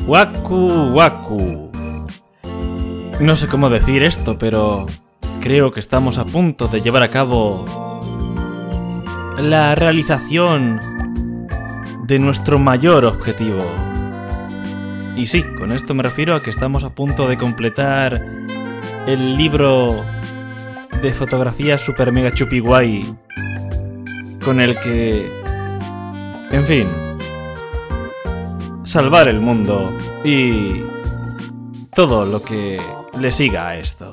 Waku Waku. No sé cómo decir esto, pero creo que estamos a punto de llevar a cabo la realización de nuestro mayor objetivo. Y sí, con esto me refiero a que estamos a punto de completar el libro de fotografía super mega chupi guay con el que, en fin, salvar el mundo y todo lo que le siga a esto.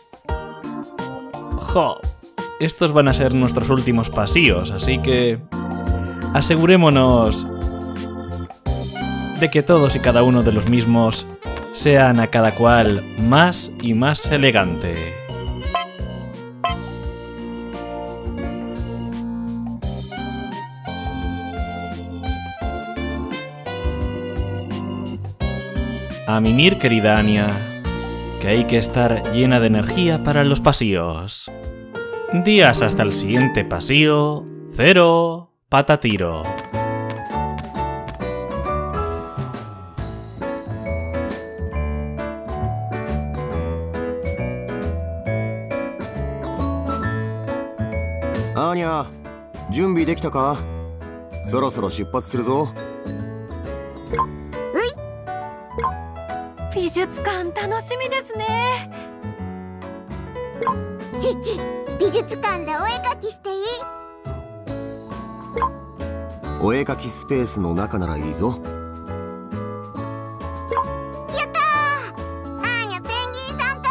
¡Jo! Estos van a ser nuestros últimos pasillos, así que asegurémonos de que todos y cada uno de los mismos sean a cada cual más y más elegante. A mimir, querida Anya, que hay que estar llena de energía para los pasillos. Días hasta el siguiente pasillo, 0 patatiro. Anya, ¿準備できたか？そろそろ出発するぞ。 美術館楽しみですね。 父、美術館でお絵描きしていい？ お絵描きスペースの中ならいいぞ。 やったー！アーニャペンギン三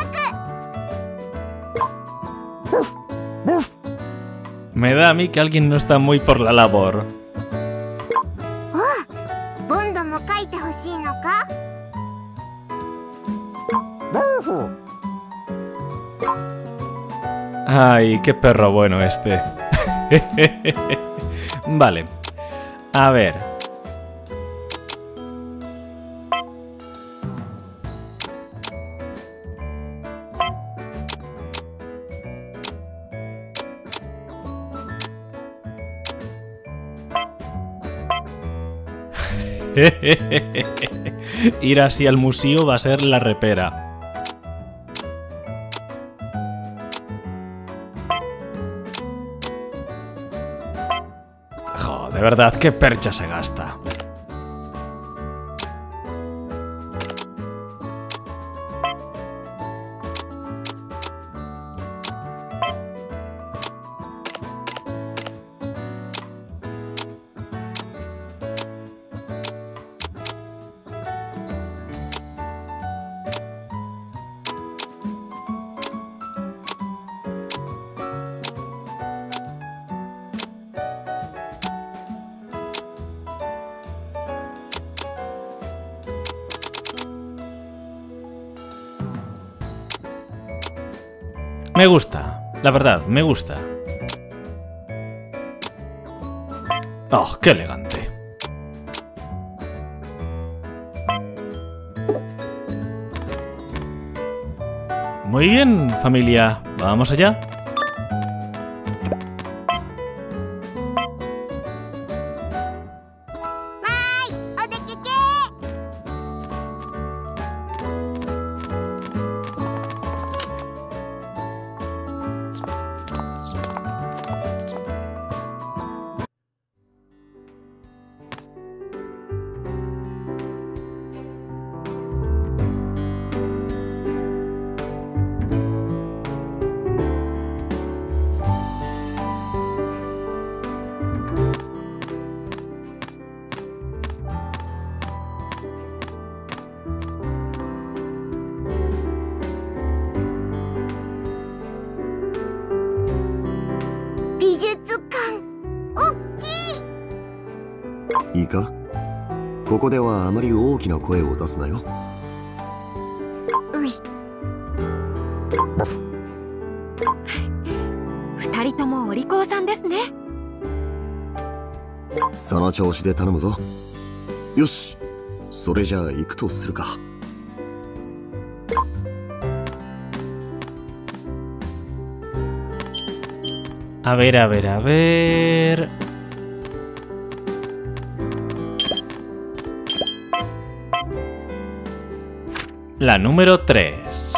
角。 Me da a mí que alguien no está muy por la labor. おう、ボンドも描いてほしいのか Ay, qué perro bueno este. Vale. A ver. Ir así al museo va a ser la repera. Jo, de verdad, qué percha se gasta. Me gusta, la verdad, me gusta. ¡Oh, qué elegante! Muy bien, familia, vamos allá. いいか？ここではあまり大きな声を出すなよ。 うい。 二人ともお利口さんですね。 その調子で頼むぞ。よし、それじゃあ行くとするか。 A ver, a ver, a ver... La número 3.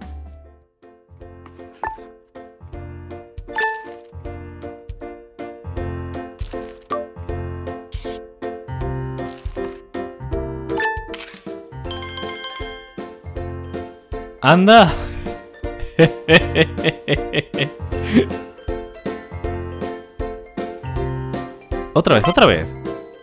¡Anda! Otra vez, otra vez.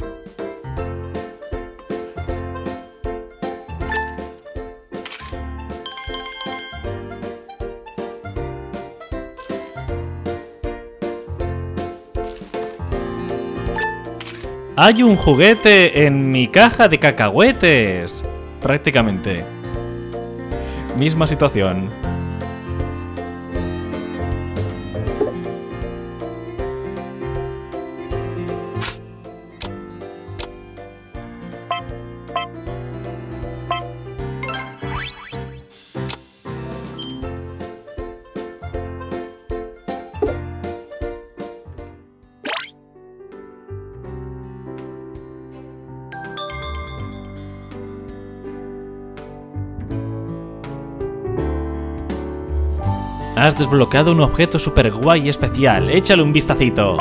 Hay un juguete en mi caja de cacahuetes. Prácticamente. Misma situación. Has desbloqueado un objeto super guay y especial. Échale un vistacito.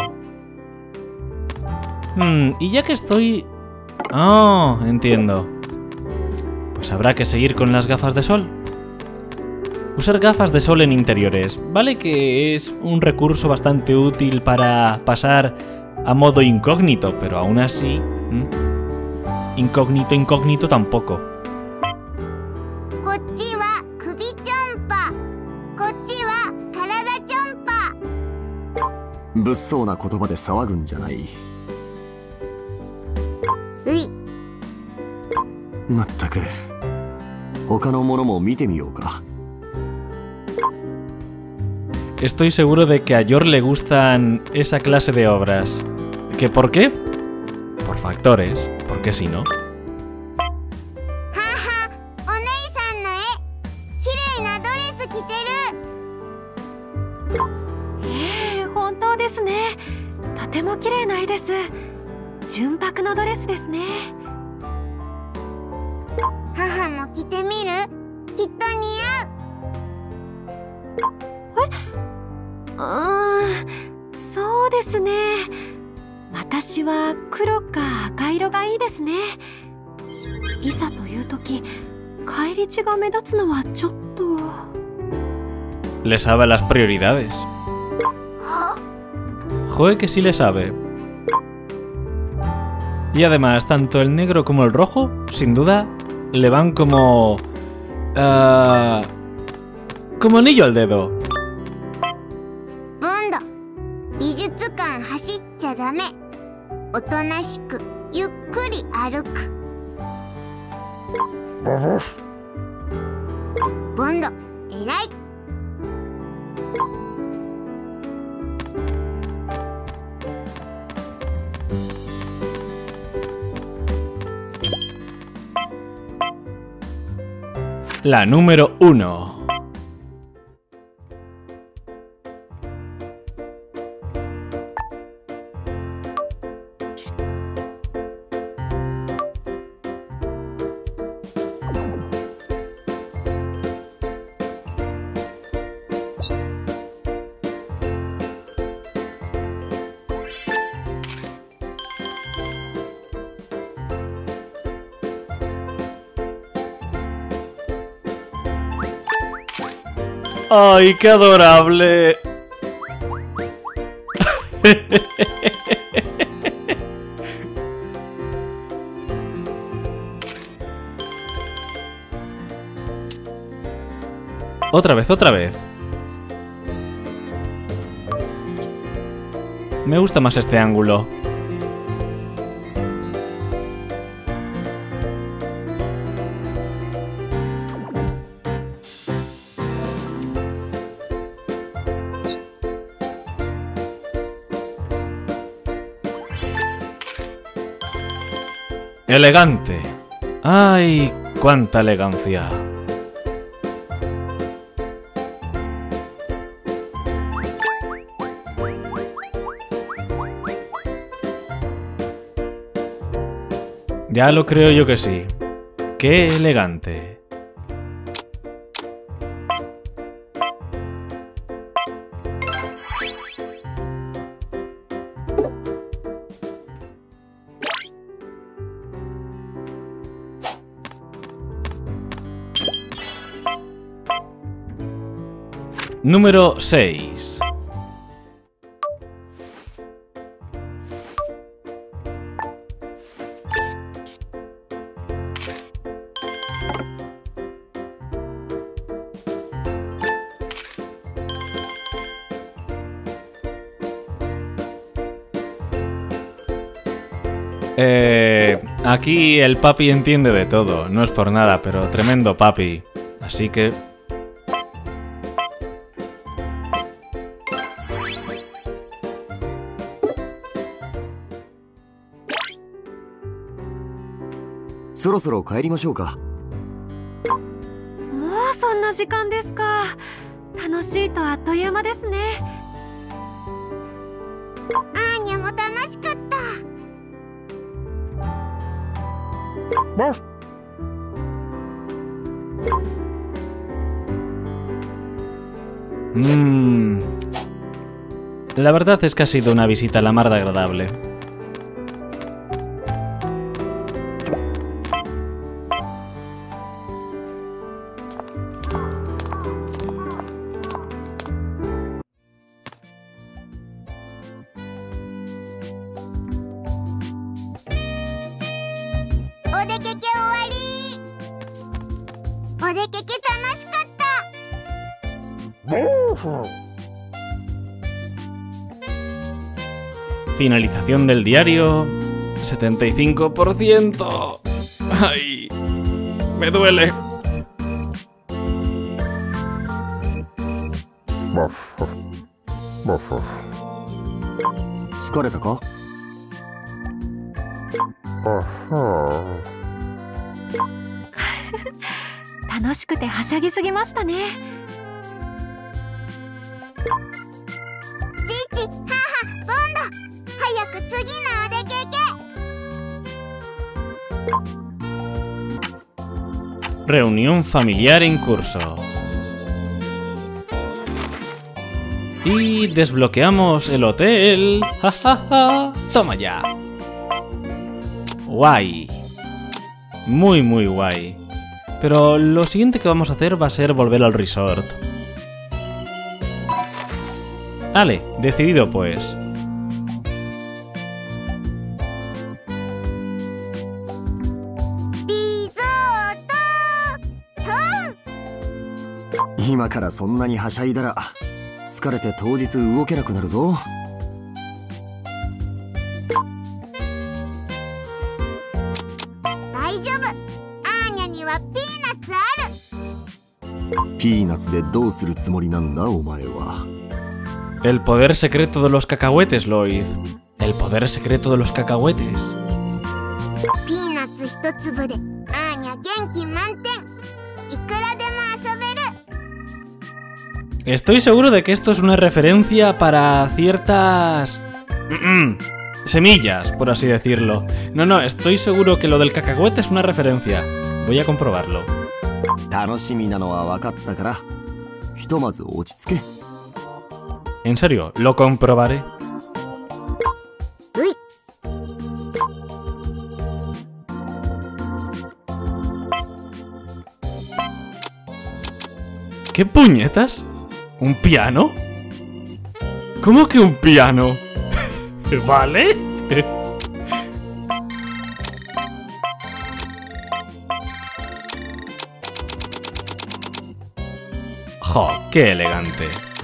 Y ya que estoy... Oh, entiendo. Pues habrá que seguir con las gafas de sol. Usar gafas de sol en interiores. Vale que es un recurso bastante útil para pasar a modo incógnito, pero aún así... Incógnito tampoco. こっちは首ちょんぱ、こっちは体ちょんぱ。 物騒な言葉で騒ぐんじゃない。 うい。 まったく。他のものも見てみようか。 Estoy seguro de que a Yor le gustan esa clase de obras. ¿Que por qué? Por factores. ¿Por qué si no? はは、お姉さんの絵。綺麗なドレス着てる。 本当ですね。とても綺麗な絵です。純白のドレスですね。 母も着てみる？きっと似合う。 そうですね。私は黒か赤色がいいですね。いざという時、返り血が目立つのはちょっと。 Le sabe las prioridades. Joder que sí le sabe. Y además, tanto el negro como el rojo, sin duda, le van como... como anillo al dedo. ボンド、美術館走っちゃダメ。おとなしくゆっくり歩く。ボンド、えらい。 La número 1. ¡Ay, qué adorable! Otra vez, otra vez. Me gusta más este ángulo. Elegante. ¡Ay, cuánta elegancia! Ya lo creo yo que sí. ¡Qué elegante! Número 6. Aquí el papi entiende de todo, no es por nada, pero tremendo papi. Así que... そろそろ帰りましょうか。 もうそんな時間ですか。楽しいとあっという間ですね。 アーニャも楽しかった。 La verdad es que ha sido una visita la mar de agradable. Finalización del diario. 75%. ¡Ay! Me duele. ¿Scareta? 楽しくてはしゃぎすぎましたね。 父、母、ボンド、早く次のお出かけ。 Reunión familiar en curso. Y desbloqueamos el hotel. ¡Ja, ja, ja! ¡Toma ya! Guay. Muy, muy guay. Pero lo siguiente que vamos a hacer va a ser volver al resort. Vale, decidido pues. Ahoraからそんなにはしゃいだら疲れて当日動けなくなるぞ。 大丈夫。アーニャにはピーナッツある。 ピーナッツでどうするつもりなんだお前は。 El poder secreto de los cacahuetes, Lloyd. El poder secreto de los cacahuetes. ピーナッツ一粒でアーニャ元気満点。いくらでも遊べる。 Estoy seguro de que esto es una referencia para ciertas... semillas, por así decirlo. No, estoy seguro que lo del cacahuete es una referencia. Voy a comprobarlo. 楽しみなのは分かったから、ひとまず落ち着け。 En serio, lo comprobaré. ¿Qué puñetas? ¿Un piano? ¿Cómo que un piano? ¿Vale? ¡Jo! ¡Qué elegante!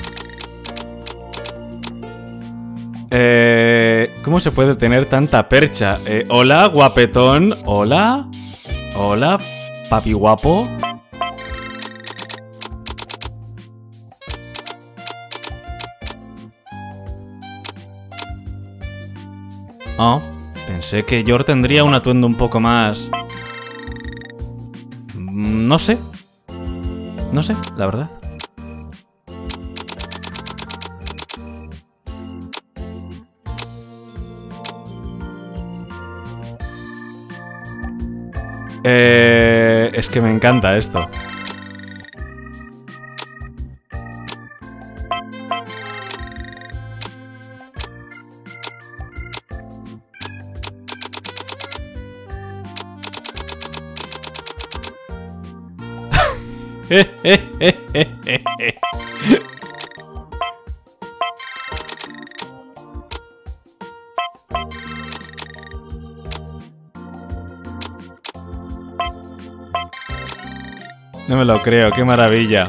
¿Cómo se puede tener tanta percha? Hola, guapetón. Hola. Hola, papi guapo. Oh, pensé que Yor tendría un atuendo un poco más... No sé. No sé, la verdad. Es que me encanta esto. No me lo creo, qué maravilla.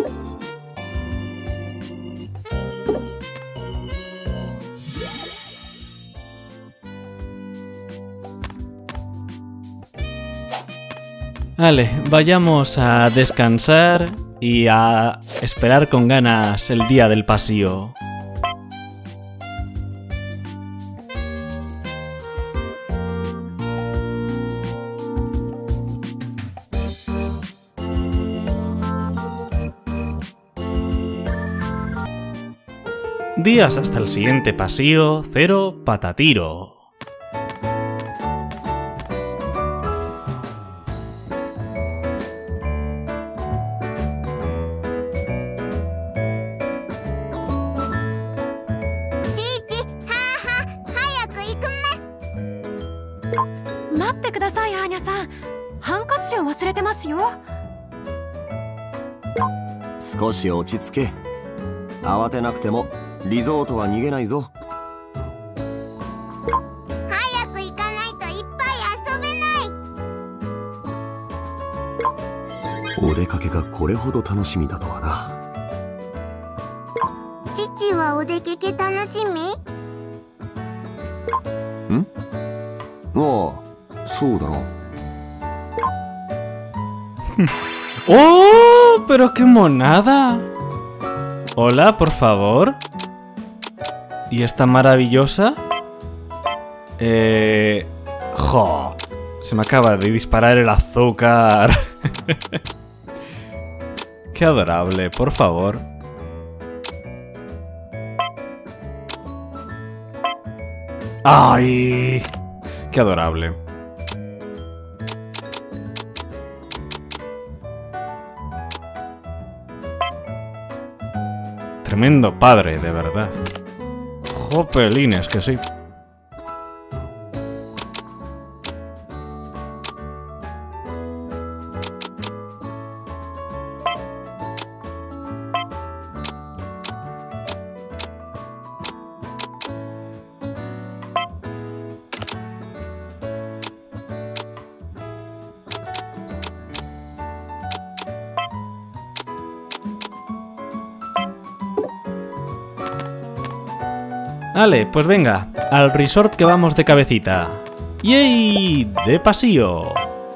Vale, vayamos a descansar y a esperar con ganas el día del paseo. Días hasta el siguiente paseo, 0 patatiro. 少し落ち着け。慌てなくてもリゾートは逃げないぞ。 早く行かないといっぱい遊べない。 お出かけがこれほど楽しみだとはな。 父はお出かけ楽しみ？ ん？ああ、そうだな。 ¡Oh! ¡Pero qué monada! Hola, por favor. ¿Y esta maravillosa? ¡Jo! Se me acaba de disparar el azúcar. ¡Qué adorable, por favor! ¡Ay! ¡Qué adorable! Tremendo padre, de verdad. Jopelines, que sí. Vale, pues venga, al resort que vamos de cabecita. ¡Yay! ¡De paseo!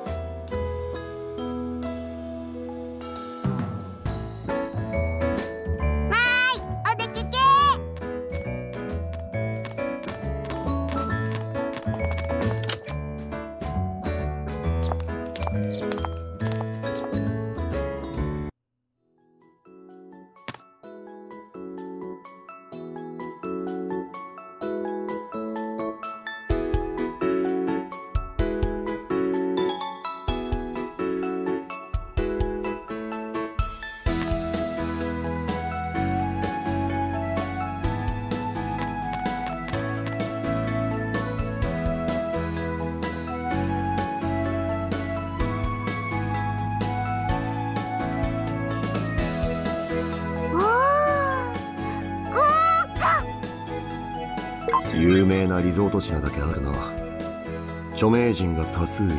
Oh, 有名なリゾート地なだけあるな。著名人が多数いる。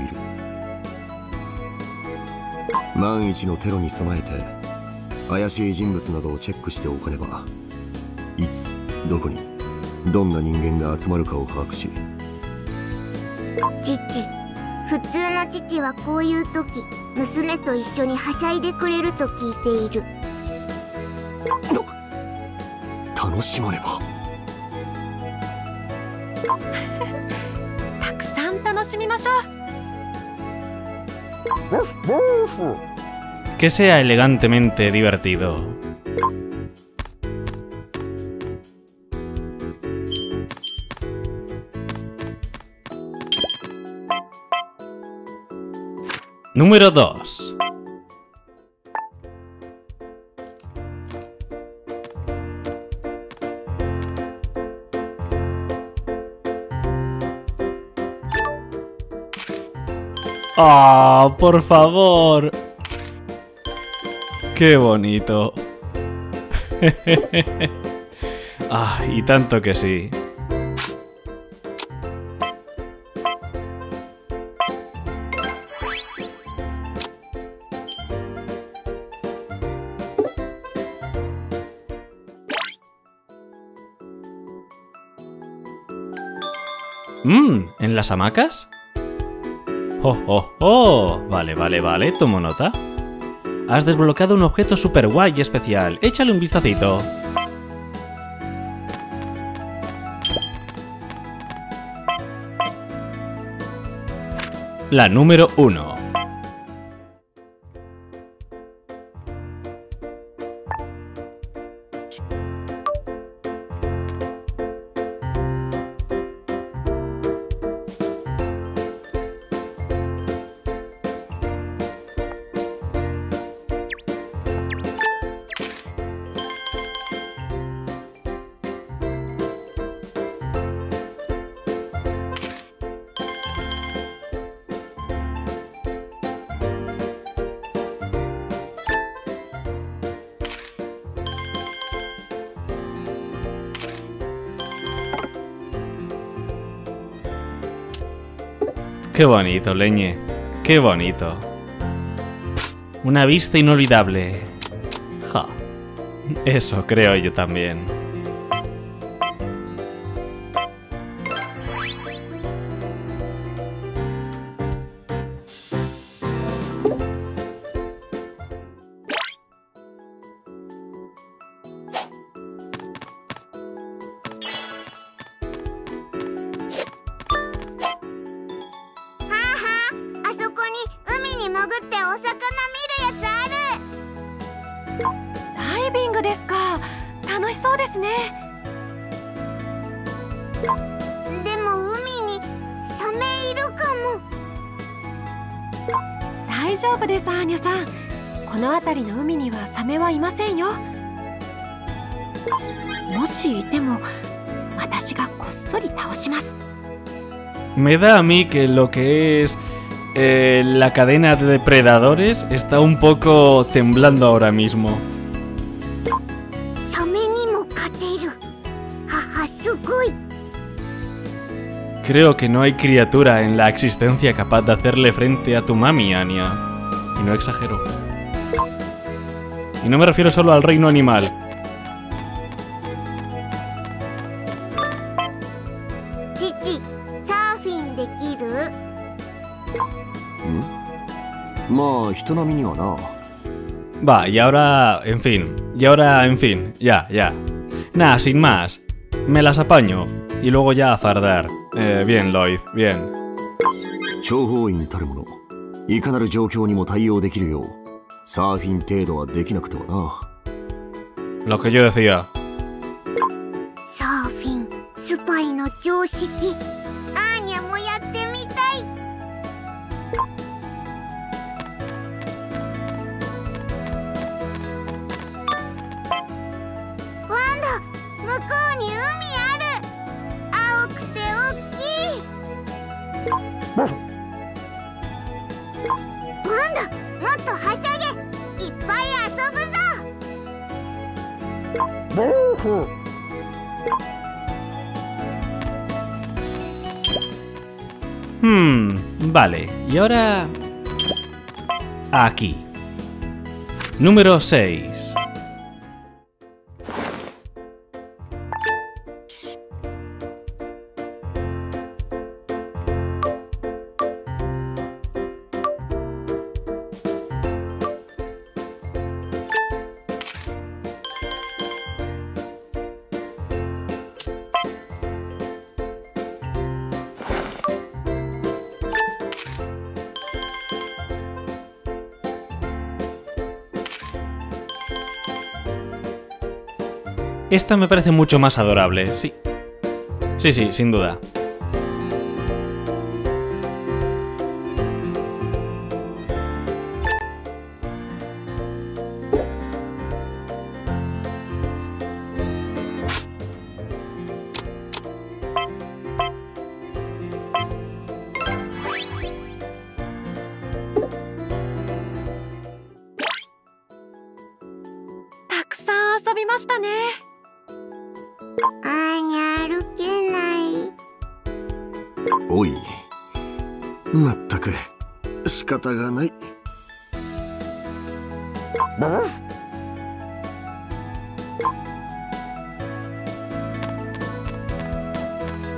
万一のテロに備えて怪しい人物などをチェックしておかねば、いつどこにどんな人間が集まるかを把握し。 父、普通の父はこういう時娘と一緒にはしゃいでくれると聞いている。 楽しまねば。 たくさん楽しみましょう。 Que sea elegantemente divertido. Número 2. ¡Oh, por favor! ¡Qué bonito! ¡Ah, y tanto que sí! ¿En las hamacas? ¡Oh, oh, oh! Vale, vale, vale, tomo nota. Has desbloqueado un objeto super guay y especial. Échale un vistacito. La número 1. Qué bonito, leñe. Qué bonito. Una vista inolvidable. Ja. Eso creo yo también. Me da a mí que lo que es la cadena de depredadores está un poco temblando ahora mismo. Creo que no hay criatura en la existencia capaz de hacerle frente a tu mami, Anya. Y no exagero. Y no me refiero solo al reino animal. Va, y ahora, en fin. Ya. Nah, sin más. Me las apaño. Y luego ya a fardar. Bien, Lloyd, bien. Lo que yo decía. Vale, y ahora... aquí. Número 6. Esta me parece mucho más adorable, sí. Sí, sin duda.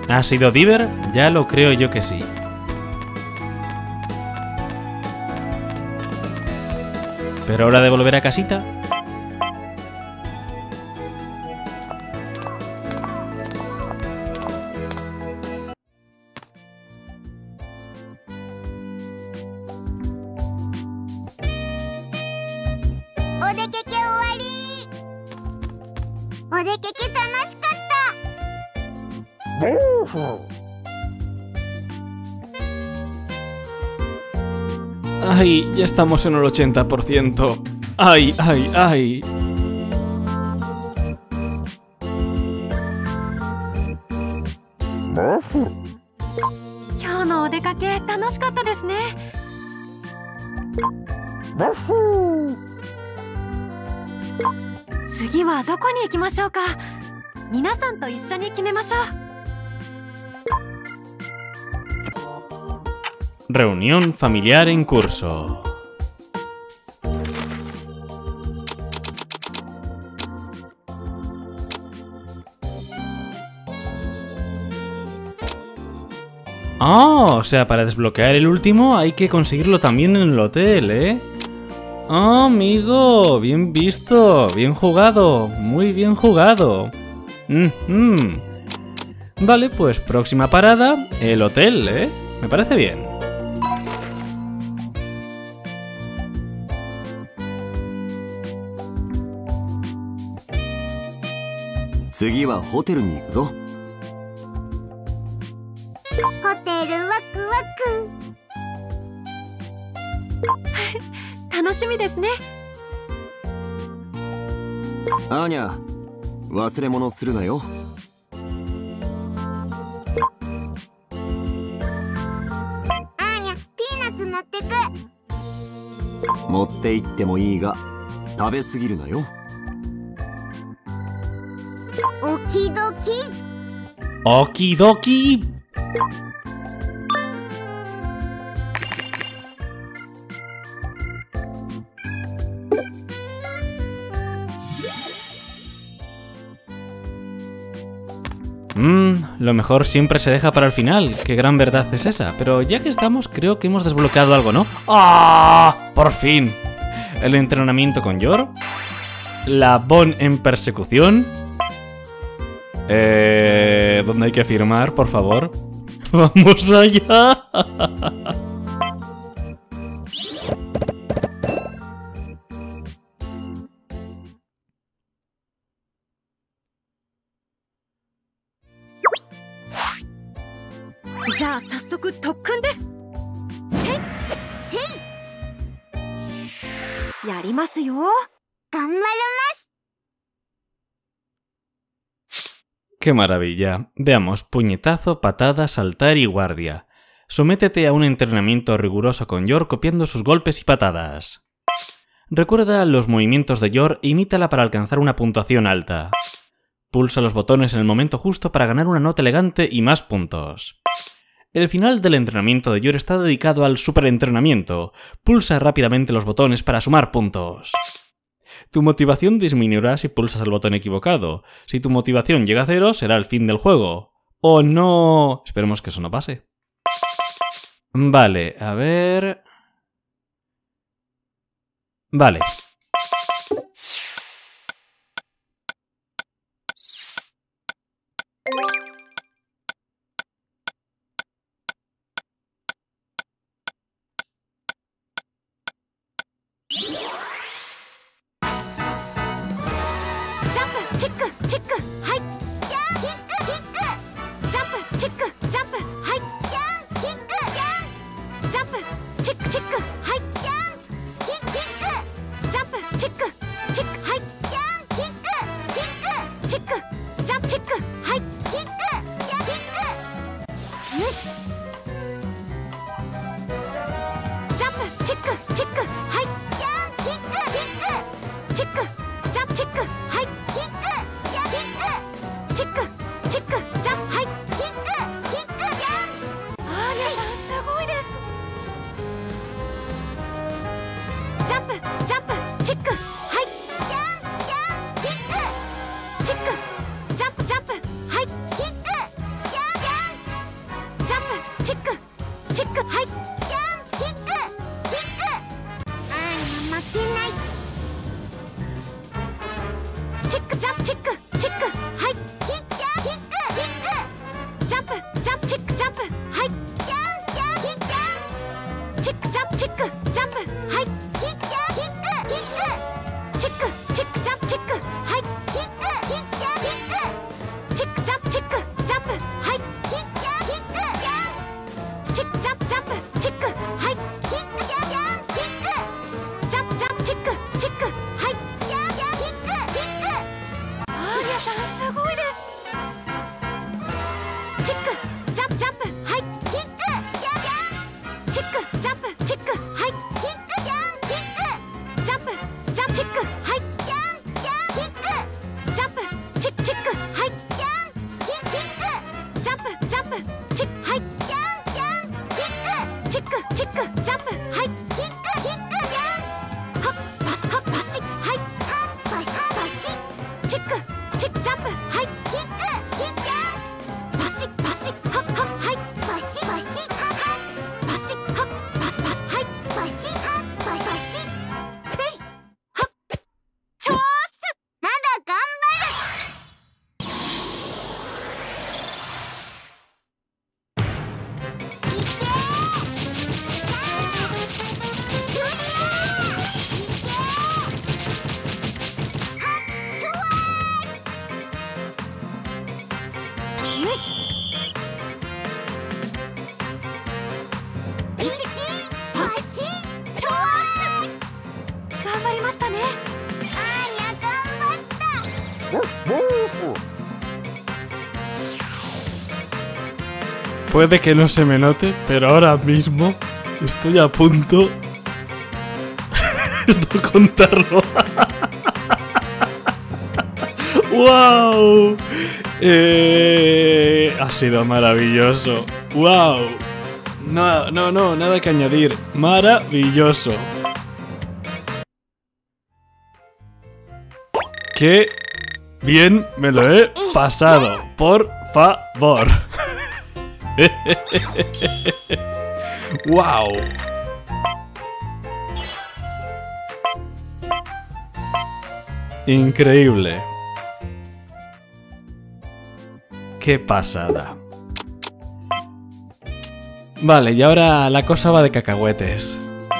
¿Ha sido Diver? Ya lo creo yo que sí. Pero hora de volver a casita. ¡Ay! Ya estamos en el 80%. ¡Ay, ay, ay! Reunión familiar en curso. Oh, o sea, para desbloquear el último hay que conseguirlo también en el hotel, ¿eh? Oh, amigo, bien visto, bien jugado, muy bien jugado. Vale, pues próxima parada, el hotel, ¿eh? Me parece bien. Anya, 忘れ物するなよ。持って行ってもいいが食べ過ぎるなよ。 オキドキ。 オキドキ。Lo mejor siempre se deja para el final. Qué gran verdad es esa. Pero ya que estamos, creo que hemos desbloqueado algo, ¿no? ¡Ah! ¡Por fin! El entrenamiento con Yor. La Bon en persecución. ¿Dónde hay que firmar, por favor? ¡Vamos allá! ¡Qué maravilla! Veamos, puñetazo, patada, saltar y guardia. Sométete a un entrenamiento riguroso con Yor copiando sus golpes y patadas. Recuerda los movimientos de Yor e imítala para alcanzar una puntuación alta. Pulsa los botones en el momento justo para ganar una nota elegante y más puntos. El final del entrenamiento de Yor está dedicado al superentrenamiento. Pulsa rápidamente los botones para sumar puntos. Tu motivación disminuirá si pulsas el botón equivocado. Si tu motivación llega a 0, será el fin del juego. ¡Oh, no! Esperemos que eso no pase. Vale, a ver... Vale. Puede que no se me note, pero ahora mismo estoy a punto de contarlo. ¡Wow! Ha sido maravilloso. ¡Wow! No, nada que añadir. Maravilloso. ¡Qué bien me lo he pasado! Por favor. ¡Wow! Increíble. ¡Qué pasada! Vale, y ahora la cosa va de cacahuetes.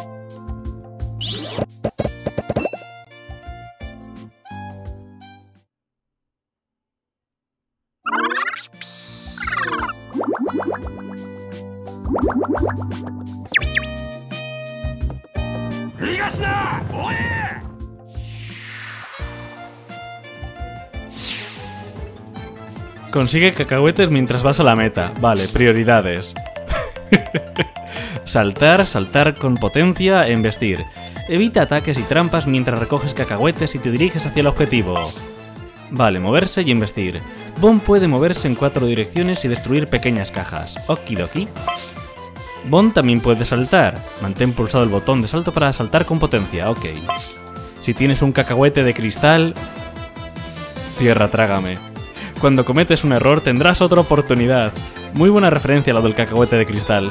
Consigue cacahuetes mientras vas a la meta. Vale, prioridades. Saltar con potencia, embestir. Evita ataques y trampas mientras recoges cacahuetes y te diriges hacia el objetivo. Vale, moverse y embestir. Bon puede moverse en 4 direcciones y destruir pequeñas cajas. Okidoki. Bon también puede saltar. Mantén pulsado el botón de salto para saltar con potencia. Ok. Si tienes un cacahuete de cristal... Tierra, trágame. Cuando cometes un error tendrás otra oportunidad. Muy buena referencia a lo del cacahuete de cristal.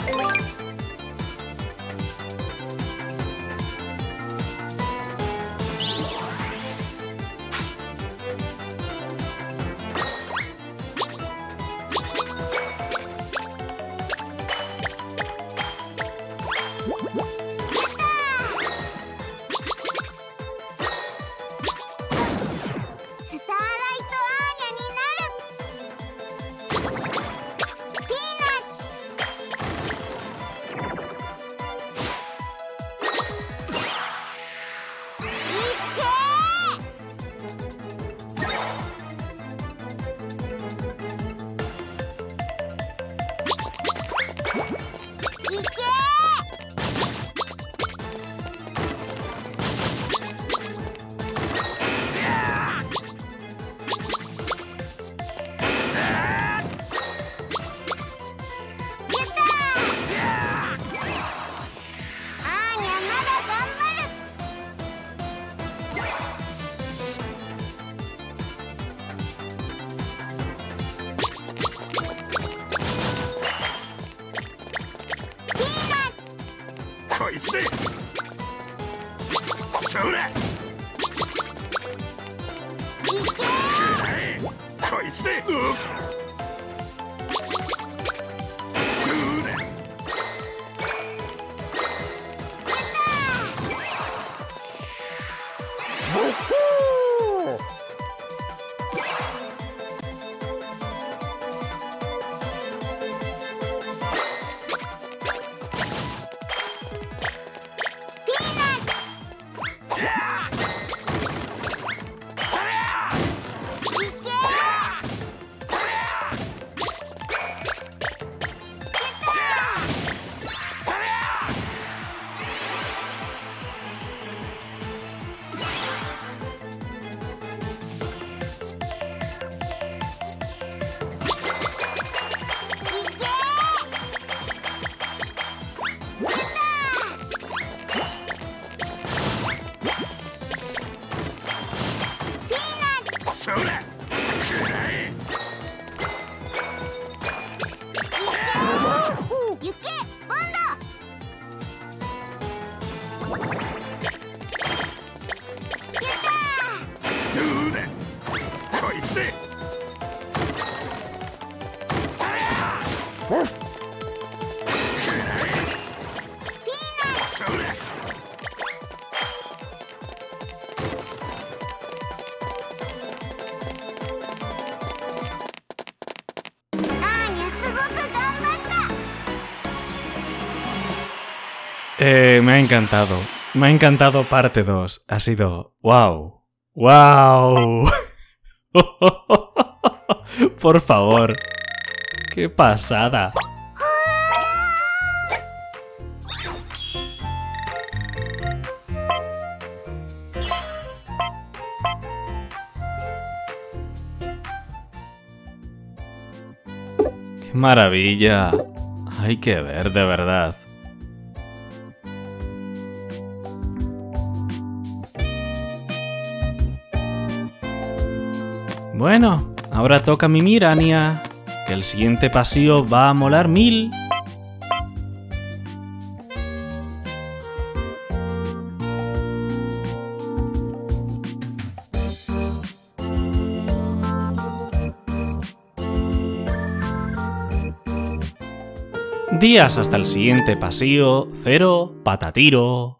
Me ha encantado. Me ha encantado parte 2. Ha sido... ¡Wow! ¡Wow! Por favor. ¡Qué pasada! ¡Qué maravilla! Hay que ver, de verdad. Bueno, ahora toca mimir, Anya. Que el siguiente pasillo va a molar 1000. Días hasta el siguiente pasillo, 0, patatiro.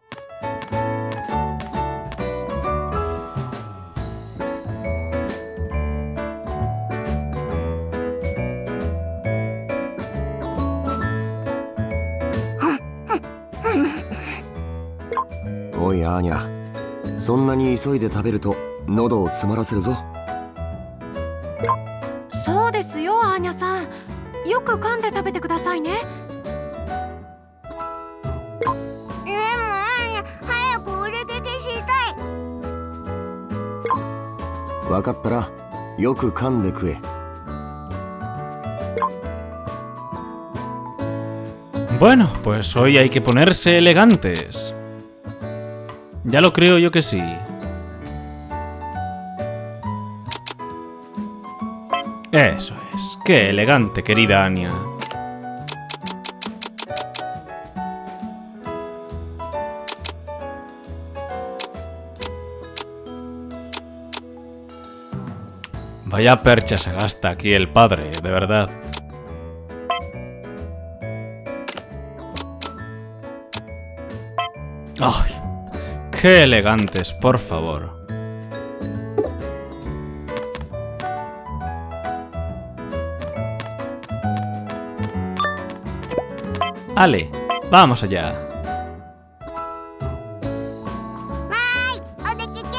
Oye, Anya, そんなに急いで食べると喉を詰まらせるぞ。 そうですよ、アーニャさん。よく噛んで食べてくださいね。 でも早くお出かけしたい。 分かったらよく噛んで食え。 Bueno, pues hoy hay que ponerse elegantes. Ya lo creo yo que sí. Eso es. Qué elegante, querida Anya. Vaya percha se gasta aquí el padre, de verdad. ¡Ay! ¡Qué elegantes, por favor! ¡Ale! ¡Vamos allá! お出かけ。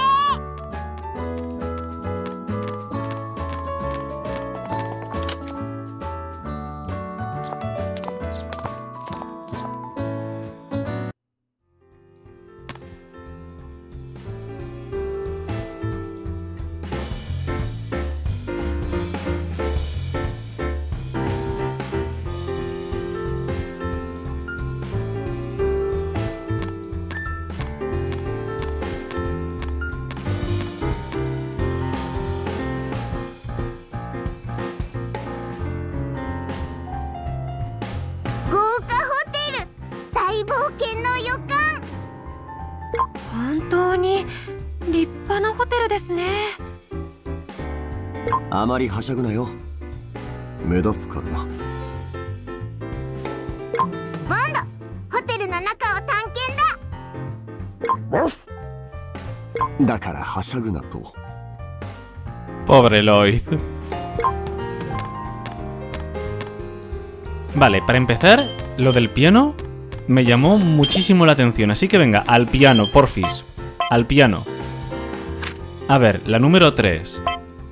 豪華ホテル、大冒険の予感。 本当に立派なホテルですね。 あまりはしゃぐなよ。目立つからな。 ボンド、ホテルの中を探検だ。 だからはしゃぐなと。 Pobre Lloyd. Vale, para empezar, lo del piano me llamó muchísimo la atención. Así que venga, al piano, porfis. Al piano. A ver, la número 3.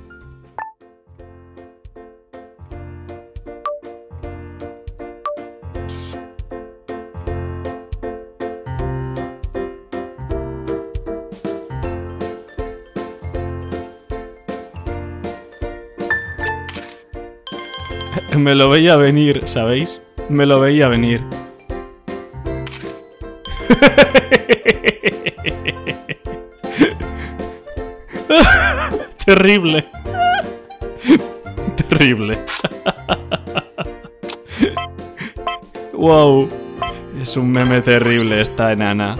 Me lo veía venir, ¿sabéis? Me lo veía venir. Terrible. Terrible. Wow. Es un meme terrible esta enana.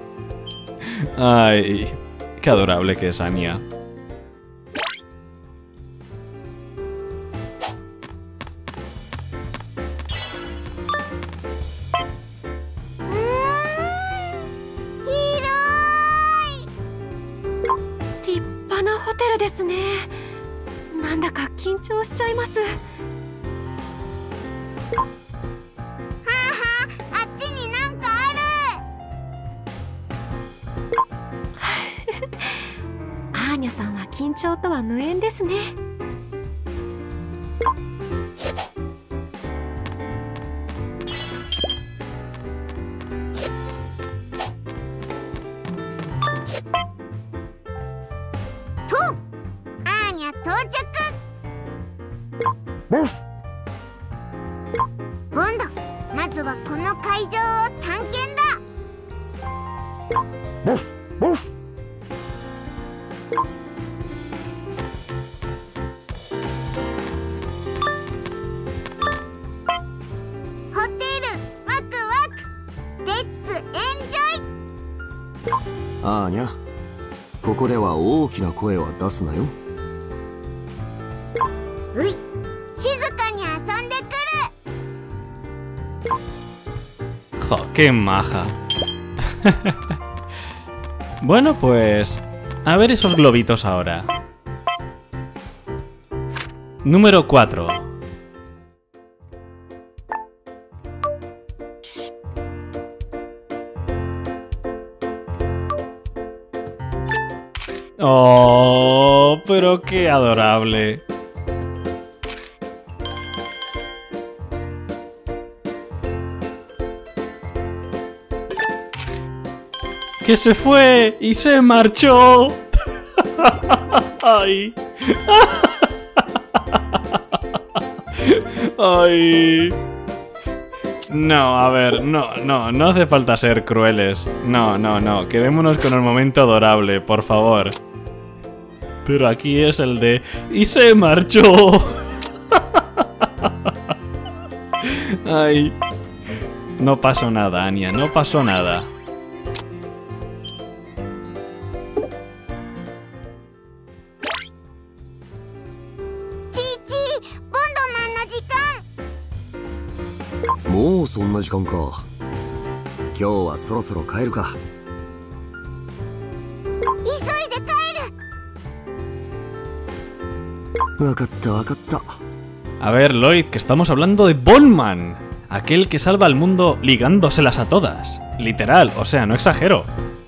Ay, qué adorable que es Anya. ーニャさんは緊張とは無縁ですね。 と、アーニャ到着。ボンド、まずはこの会場を探検だ。ホテルワクワク、レッツエンジョイ。 アーニャ、ここでは大きな声は出すなよ。 うい、静かに遊んでくる。 Jo, qué maja. Bueno, pues a ver esos globitos ahora. Número 4. Oh, pero qué adorable. Que se fue y se marchó. Ay. Ay. No, a ver, no hace falta ser crueles. No, quedémonos con el momento adorable, por favor. Pero aquí es el de y se marchó. Ay. No pasó nada, Anya, no pasó nada. Chichi, ボンドマンの時間。 もうそんな時間か。今日はそろそろ帰るか。 急いで帰る。 わかったわかった。 A ver, Lloyd, que estamos hablando de Boltman, aquel que salva al mundo ligándoselas a todas. Literal, o sea, no exagero.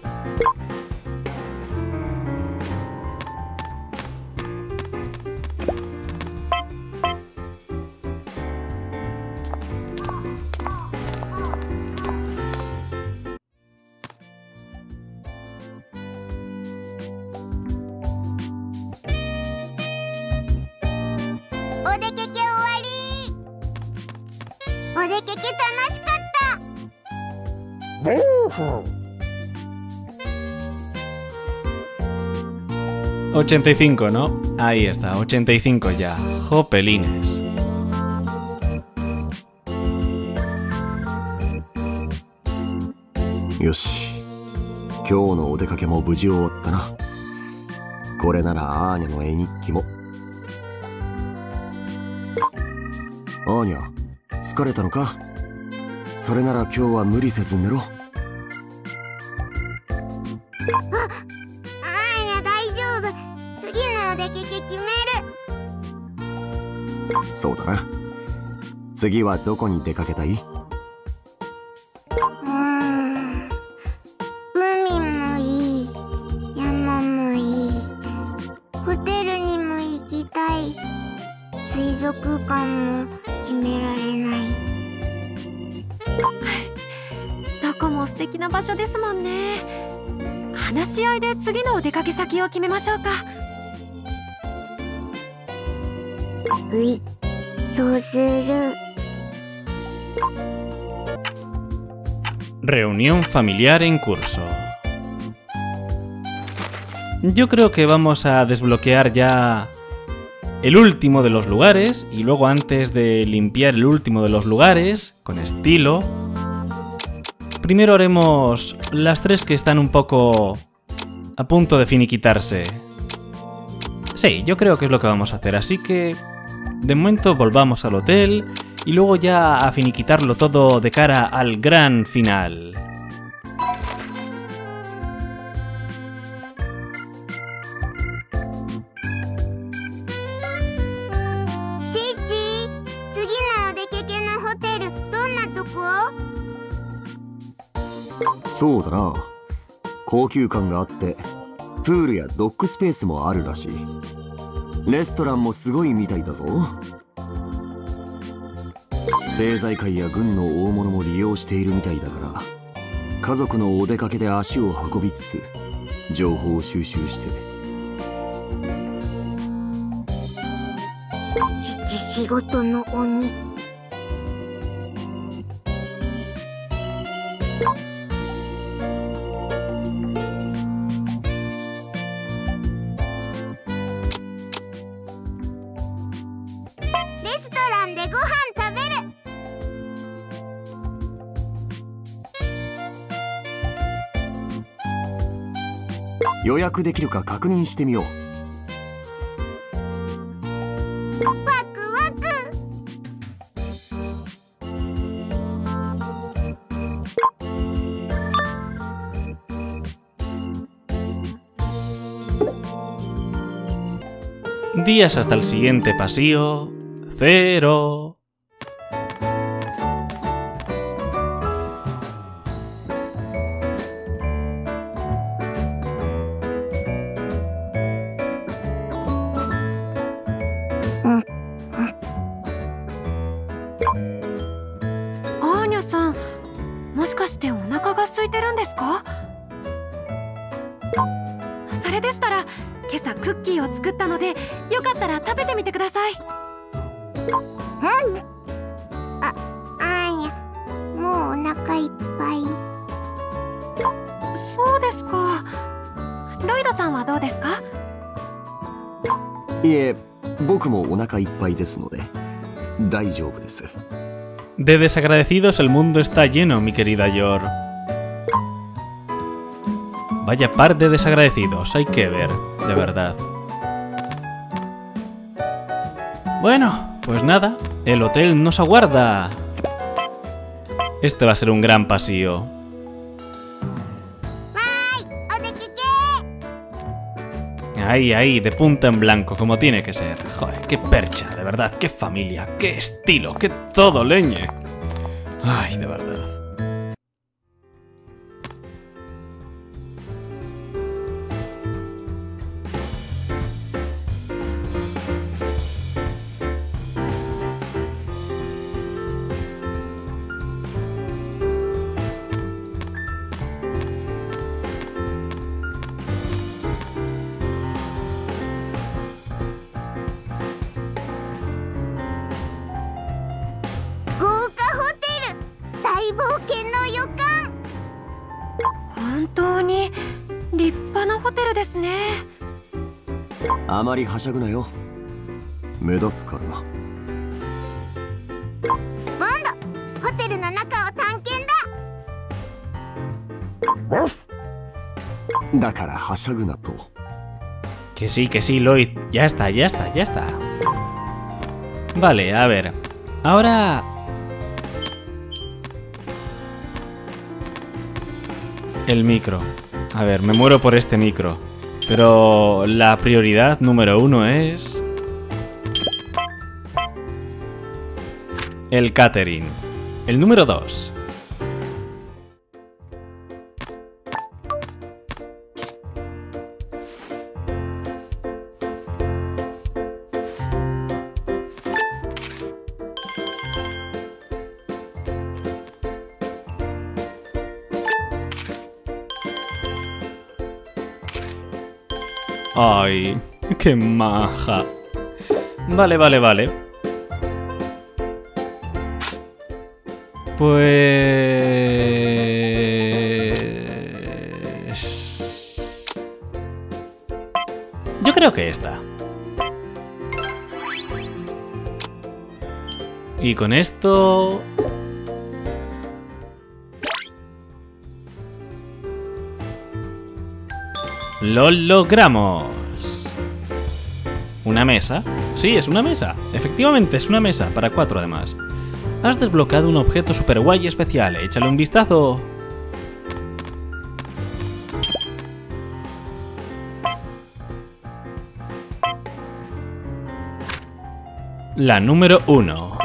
$85, ¿no? Ahí está, 85 ya. Jopelines. Yoshi. 今日のお出かけも無事終わったな。これならアーニャの絵日記も。アーニャ、疲れたのか？それなら今日は無理せず寝ろ。そうだな。次はどこに出かけたい？ 海もいい、山もいい、ホテルにも行きたい、水族館も決められない。 どこも素敵な場所ですもんね。話し合いで次のお出かけ先を決めましょうか。 うい、そうする。 Reunión familiar en curso. Yo creo que vamos a desbloquear ya el último de los lugares y luego antes de limpiar el último de los lugares con estilo, primero haremos las tres que están un poco a punto de finiquitarse. Sí, yo creo que es lo que vamos a hacer, así que de momento volvamos al hotel y luego ya a finiquitarlo todo de cara al gran final. Chichi, 次のお出かけのホテル、どんなとこ？ そうだな。高級感があってプールやドッグスペースもあるらしい。レストランもすごいみたいだぞ。政財界や軍の大物も利用しているみたいだから、家族のお出かけで足を運びつつ情報を収集して。 仕事の鬼。レストランでご飯食べる。 予約できるか確認してみよう。 ワクワク。 Días hasta el siguiente pasillo. 0. Anyaさん、もしかしてお腹が空いてるんですか？それでしたら今朝クッキーを作ったので、よかったら食べてみてください。 あんや、もうお腹いっぱい。 そうですか。ロイドさんはどうですか？ いえ、僕もお腹いっぱいですので大丈夫です。 De desagradecidos el mundo está lleno, mi querida Yor. Vaya par de desagradecidos, hay que ver, de verdad. Bueno, pues nada, el hotel nos aguarda. Este va a ser un gran pasillo. Ahí, ahí, de punta en blanco, como tiene que ser. Joder, qué percha, de verdad, qué familia, qué estilo, qué todo, leñe. Ay, de verdad. に立派なホテルですね。 あまりはしゃぐなよ。目立つからな。 ボンド、ホテルの中を探検だ。だからはしゃぐなと。 Que sí, Lloyd. Ya está, ya está, ya está. Vale, a ver. Ahora... el micro. A ver, me muero por este micro. Pero la prioridad número 1 es... el catering. El número 2. Ay, qué maja. Vale, vale, vale. Pues... yo creo que esta. Y con esto... ¡lo logramos! ¿Una mesa? Sí, es una mesa. Efectivamente, es una mesa, para 4 además. Has desbloqueado un objeto super guay y especial. Échale un vistazo. La número 1.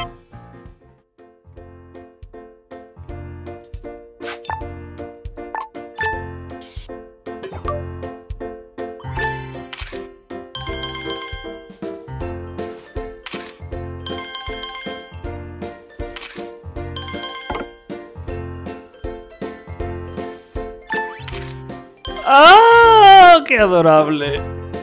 ¡Ah! ¡Qué adorable!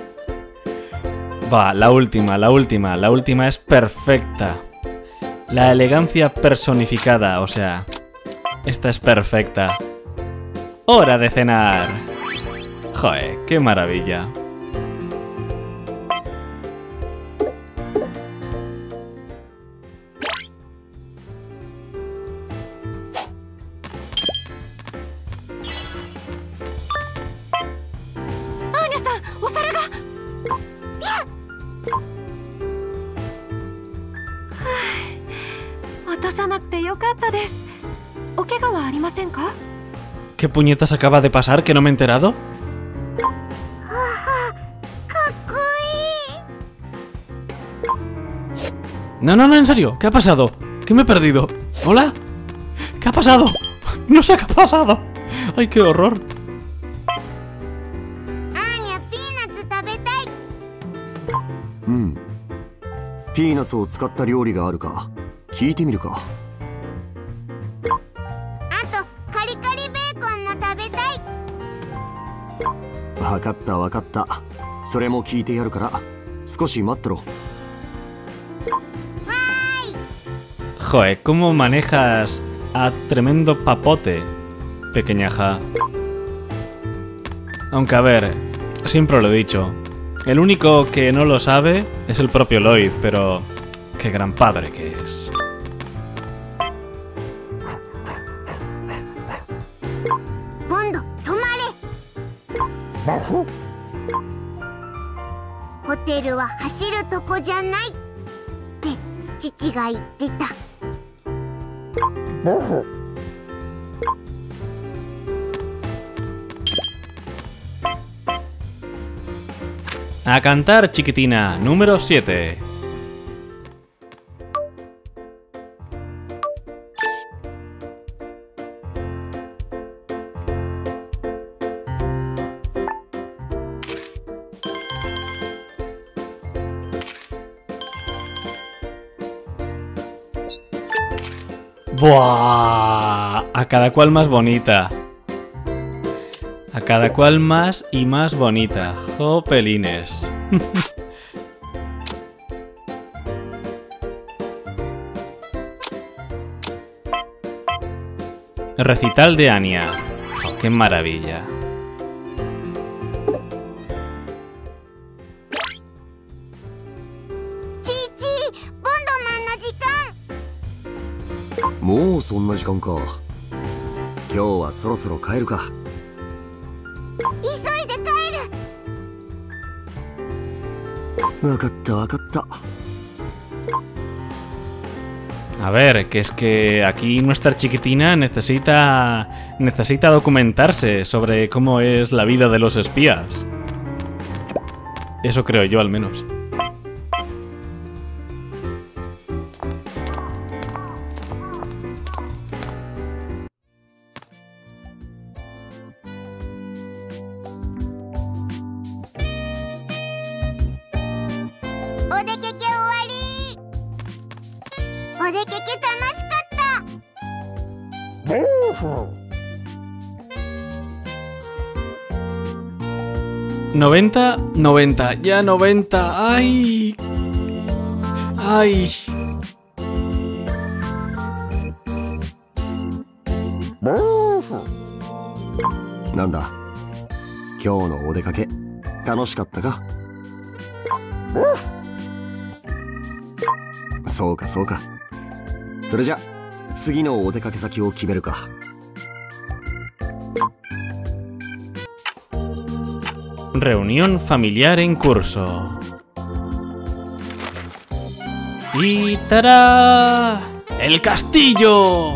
Va, la última es perfecta. La elegancia personificada, o sea, esta es perfecta. ¡Hora de cenar! ¡Joder, qué maravilla! ¿Qué puñetas acaba de pasar que no me he enterado? No, en serio, ¿qué ha pasado? ¿Qué me he perdido? ¿Hola? ¿Qué ha pasado? No sé qué ha pasado. ¡Ay, qué horror! Peanuts を使った料理があるか聞いてみるか。わかった。それも聞いてやるから少し待ってろ。 Joder, ¿cómo manejas a tremendo papote, pequeñaja? Aunque a ver, siempre lo he dicho, el único que no lo sabe es el propio Lloyd, pero qué gran padre que es. Hotel は走るとこじゃないって父が言ってた。 A cantar, chiquitina, número 7. ¡Buah! A cada cual más bonita. A cada cual más y más bonita. ¡Jopelines! Recital de Anya. Oh, ¡qué maravilla! もうそんな時間か。今日はそろそろ帰るか。 急いで帰る。 わかった。 A ver, que es que aquí nuestra chiquitina necesita documentarse sobre cómo es la vida de los espías. Eso creo yo, al menos. ¡90! ¡Ya 90! ¡Ay! ¡Ay! ¿Nanda? 今日のお出かけ楽しかったか？そうか。それじゃ次のお出かけ先を決めるか。 Reunión familiar en curso. ¡Y tará! ¡El castillo!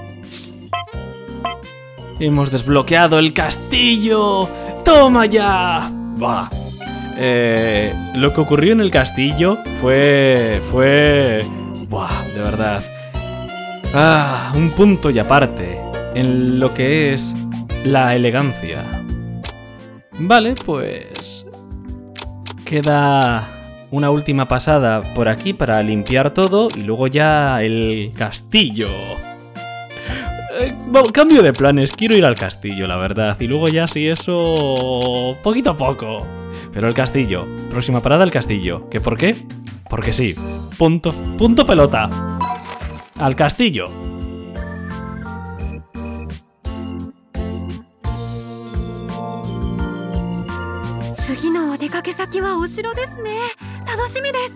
¡Hemos desbloqueado el castillo! ¡Toma ya! ¡Bah! Lo que ocurrió en el castillo fue... ¡Buah! De verdad. ¡Ah! Un punto y aparte en lo que es la elegancia. Vale, pues... queda una última pasada por aquí para limpiar todo y luego ya el castillo. Cambio de planes, quiero ir al castillo, la verdad. Y luego ya si eso... poquito a poco. Pero el castillo, próxima parada el castillo. ¿Qué por qué? Porque sí. Punto pelota. Al castillo. 次のお出かけ先はお城ですね。楽しみです。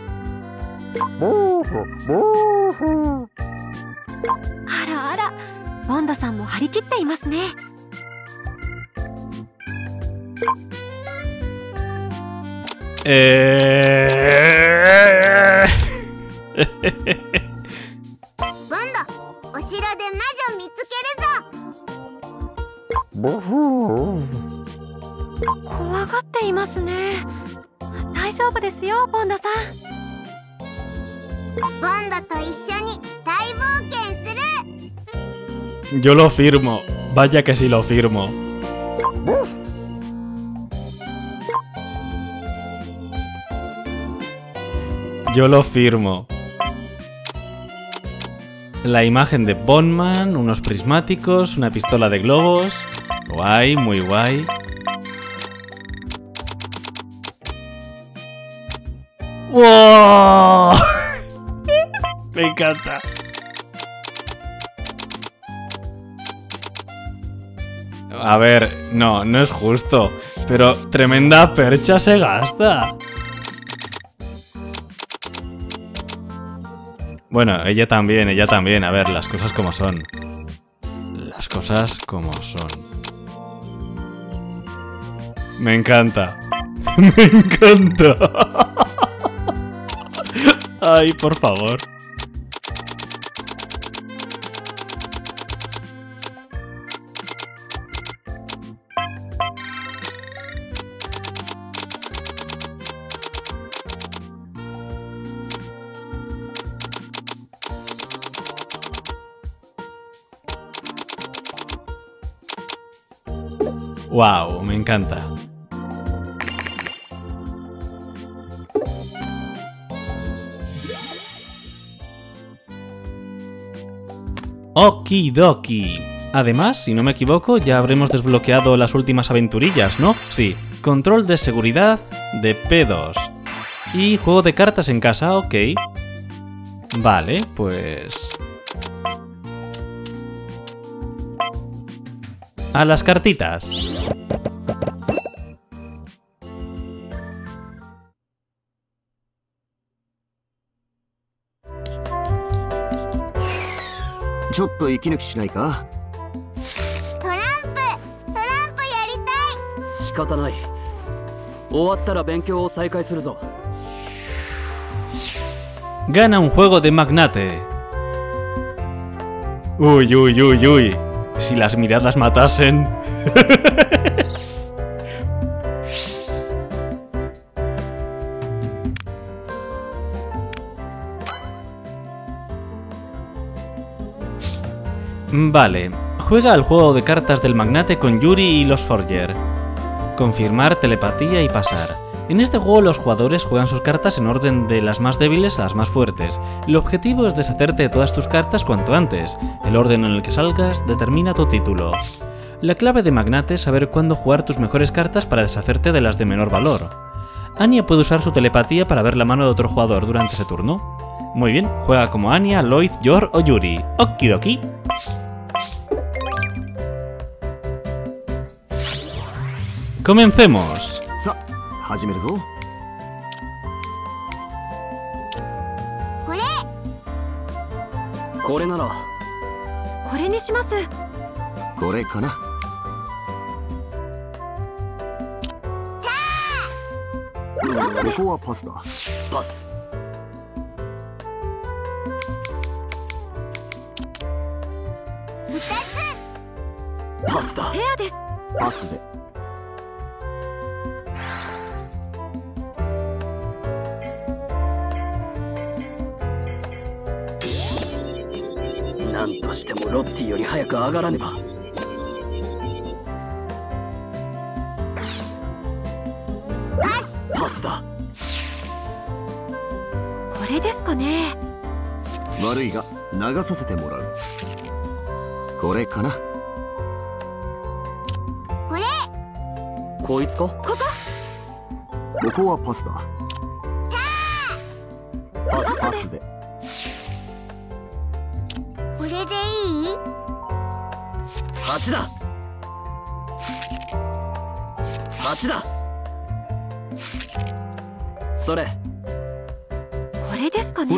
あらあら、ボンドさんも張り切っていますね。 ボンド、お城で魔女見つけるぞ。 怖がっていますね。大丈夫ですよ、ボンドさん。 ボンドと一緒に大冒険する。 Yo lo firmo. Vaya que sí lo firmo. Yo lo firmo. La imagen de Bondman, unos prismáticos, una pistola de globos. Guay, muy guay. ¡Wow! Me encanta. A ver, no es justo. Pero tremenda percha se gasta. Bueno, ella también. A ver, las cosas como son. Las cosas como son. Me encanta. Me encanta. Ay, por favor. Wow, me encanta. Okidoki. Además, si no me equivoco, ya habremos desbloqueado las últimas aventurillas, ¿no? Sí. Control de seguridad de P2. Y juego de cartas en casa, ok. Vale, pues... a las cartitas. ちょっと息抜きしないか？ トランプやりたい。 仕方ない。終わったら勉強を再開するぞ。 Gana un juego de magnate. Uy, uy, uy, uy. Si las miradas matasen. Vale, juega al juego de cartas del magnate con Yuri y los Forger. Confirmar, telepatía y pasar. En este juego los jugadores juegan sus cartas en orden de las más débiles a las más fuertes. El objetivo es deshacerte de todas tus cartas cuanto antes. El orden en el que salgas determina tu título. La clave de magnate es saber cuándo jugar tus mejores cartas para deshacerte de las de menor valor. Anya puede usar su telepatía para ver la mano de otro jugador durante ese turno. Muy bien, juega como Anya, Lloyd, Yor o Yuri. Okidoki. Comencemos. 始めるぞ。 これなら。 これにします。 これかな。ここはパスだ。 パス。パスだ。 ペアです。 パスで。 なんとしてもロッティより早く上がらねば。パスだ。 これですかね。 悪いが流させてもらう。 これかな。 これ。 こいつか。 ここはパスだ。パスで。 これでいい 8だ。8だ。それ。 これですかね。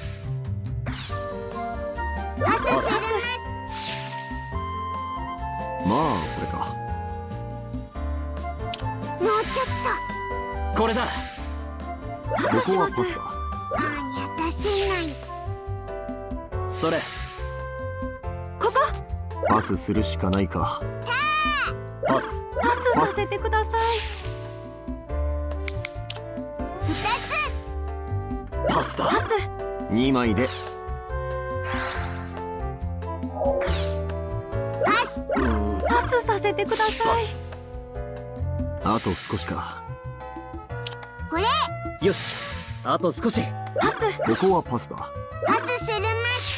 パスするまあこれか。 もうちょっこれだ。 ここはパスだ。 と。あーにゃ出せない。 それ。 ここ。 パスするしかないか。 パス。 パスさせてください。 パスだ。 パス。 2枚で。 パスさせてください。 あと少しか。 これ。 よし。あと少し。 パス。 ここはパスだ。 パスするます。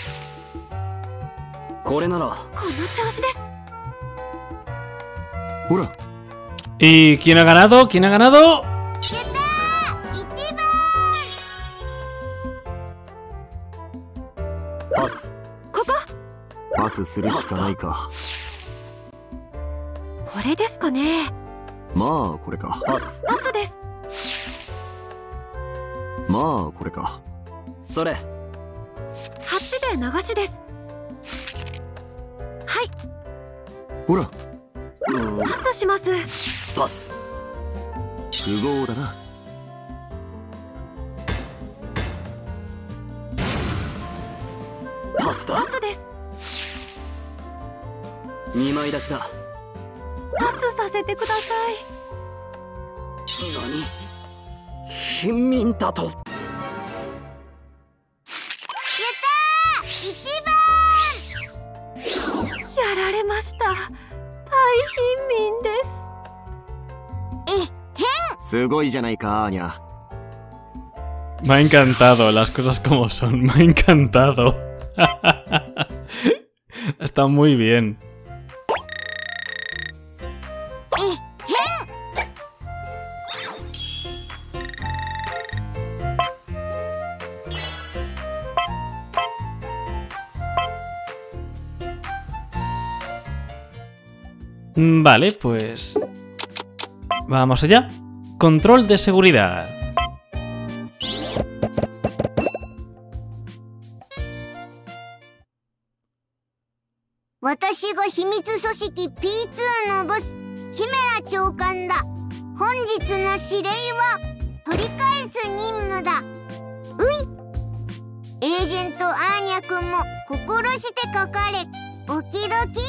これなら。 この調子です。 ほら。 ¿Y quién ha ganado? ¿Quién ha ganado? やったー、1番。 パス。 ここ。 パスするしかないか。 これですかね。 まあこれか。 パス。 パスです。 まあこれか。 それ。 8で流しです。はい。 ほら。 パスします。 パス。 不合だな。 パスだ。 パスです。 2枚出しだ。 パスさせてください。 何？貧民だと。 やったー、1番。 やられました。大貧民です。 すごいじゃないか、アーニャ。 Me ha encantado las cosas como son. Me ha encantado. Está muy bien. Vale, pues... vamos allá. Control de seguridad. Watashi ga himitsu soshiki P2 のボス、ヒメラ長官だ。本日の指令は取り返す任務だ。うい。エージェントアーニャ君も心してかかれ。おきどき。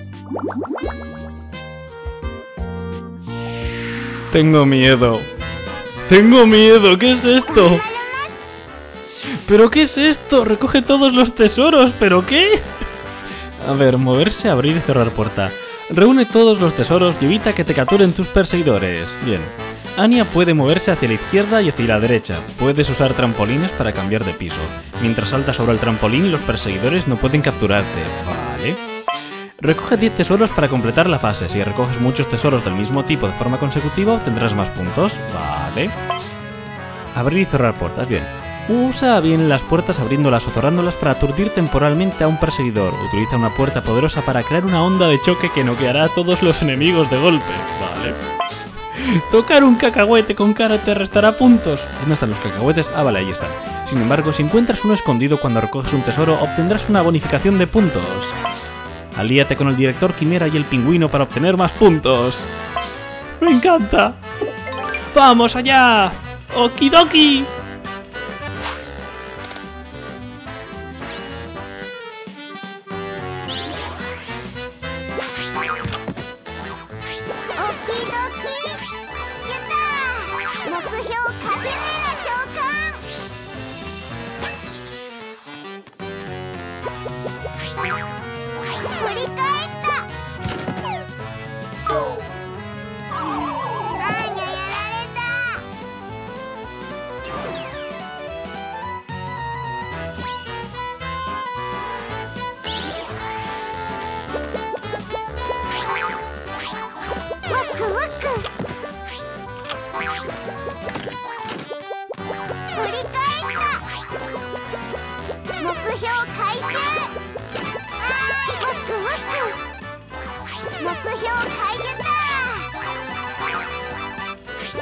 Tengo miedo. Tengo miedo. ¿Qué es esto? ¿Pero qué es esto? Recoge todos los tesoros. ¿Pero qué? A ver, moverse, abrir y cerrar puerta. Reúne todos los tesoros y evita que te capturen tus perseguidores. Bien. Anya puede moverse hacia la izquierda y hacia la derecha. Puedes usar trampolines para cambiar de piso. Mientras saltas sobre el trampolín, los perseguidores no pueden capturarte. Vale. Recoge 10 tesoros para completar la fase. Si recoges muchos tesoros del mismo tipo de forma consecutiva, obtendrás más puntos. Vale. Abrir y cerrar puertas. Bien. Usa bien las puertas abriéndolas o cerrándolas para aturdir temporalmente a un perseguidor. Utiliza una puerta poderosa para crear una onda de choque que noqueará a todos los enemigos de golpe. Vale. Tocar un cacahuete con cara te restará puntos. ¿Dónde están los cacahuetes? Ah, vale, ahí están. Sin embargo, si encuentras uno escondido cuando recoges un tesoro, obtendrás una bonificación de puntos. Alíate con el director Quimera y el pingüino para obtener más puntos. ¡Me encanta! ¡Vamos allá! ¡Okidoki!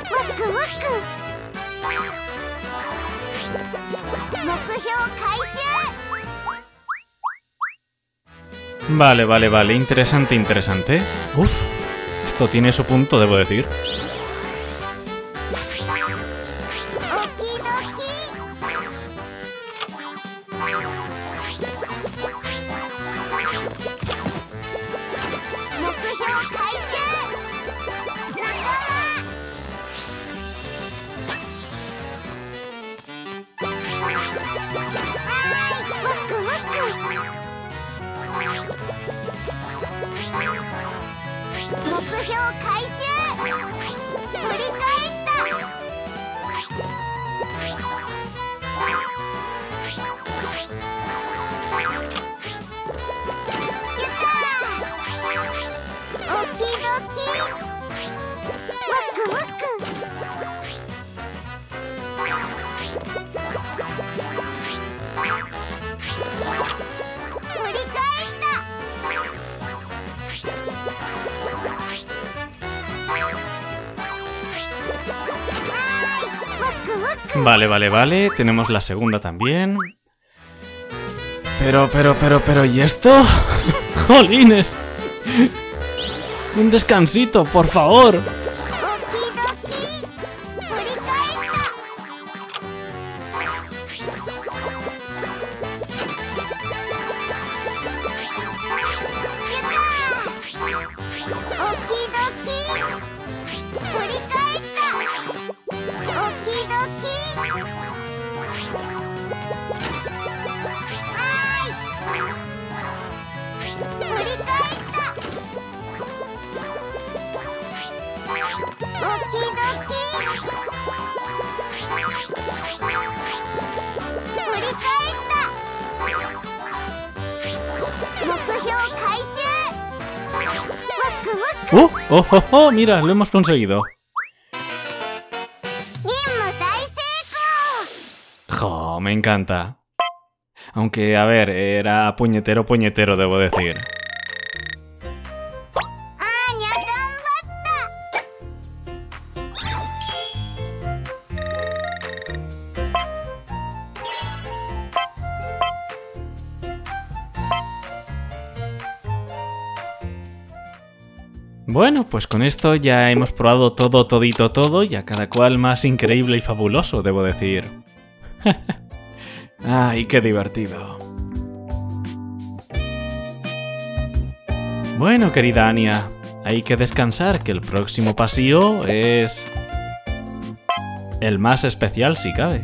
クワク。目標回収。 Vale, vale, vale. Interesante, interesante. Uf, esto tiene su punto, debo decir. オキドキ。目標回収。仲間。ワクワク。目標回収。取り返した。やったー。オキドキ。ワクワク。取り返した。 Vale, vale, vale. Tenemos la segunda también. Pero, ¿y esto? ¡Jolines! Un descansito, por favor. ¡Oh! Mira, lo hemos conseguido. ¡Jo! Me encanta. Aunque, a ver, era puñetero, debo decir. Bueno, pues con esto ya hemos probado todo, y a cada cual más increíble y fabuloso, debo decir. ¡Ay, qué divertido! Bueno, querida Anya, hay que descansar, que el próximo pasillo es... el más especial, si cabe.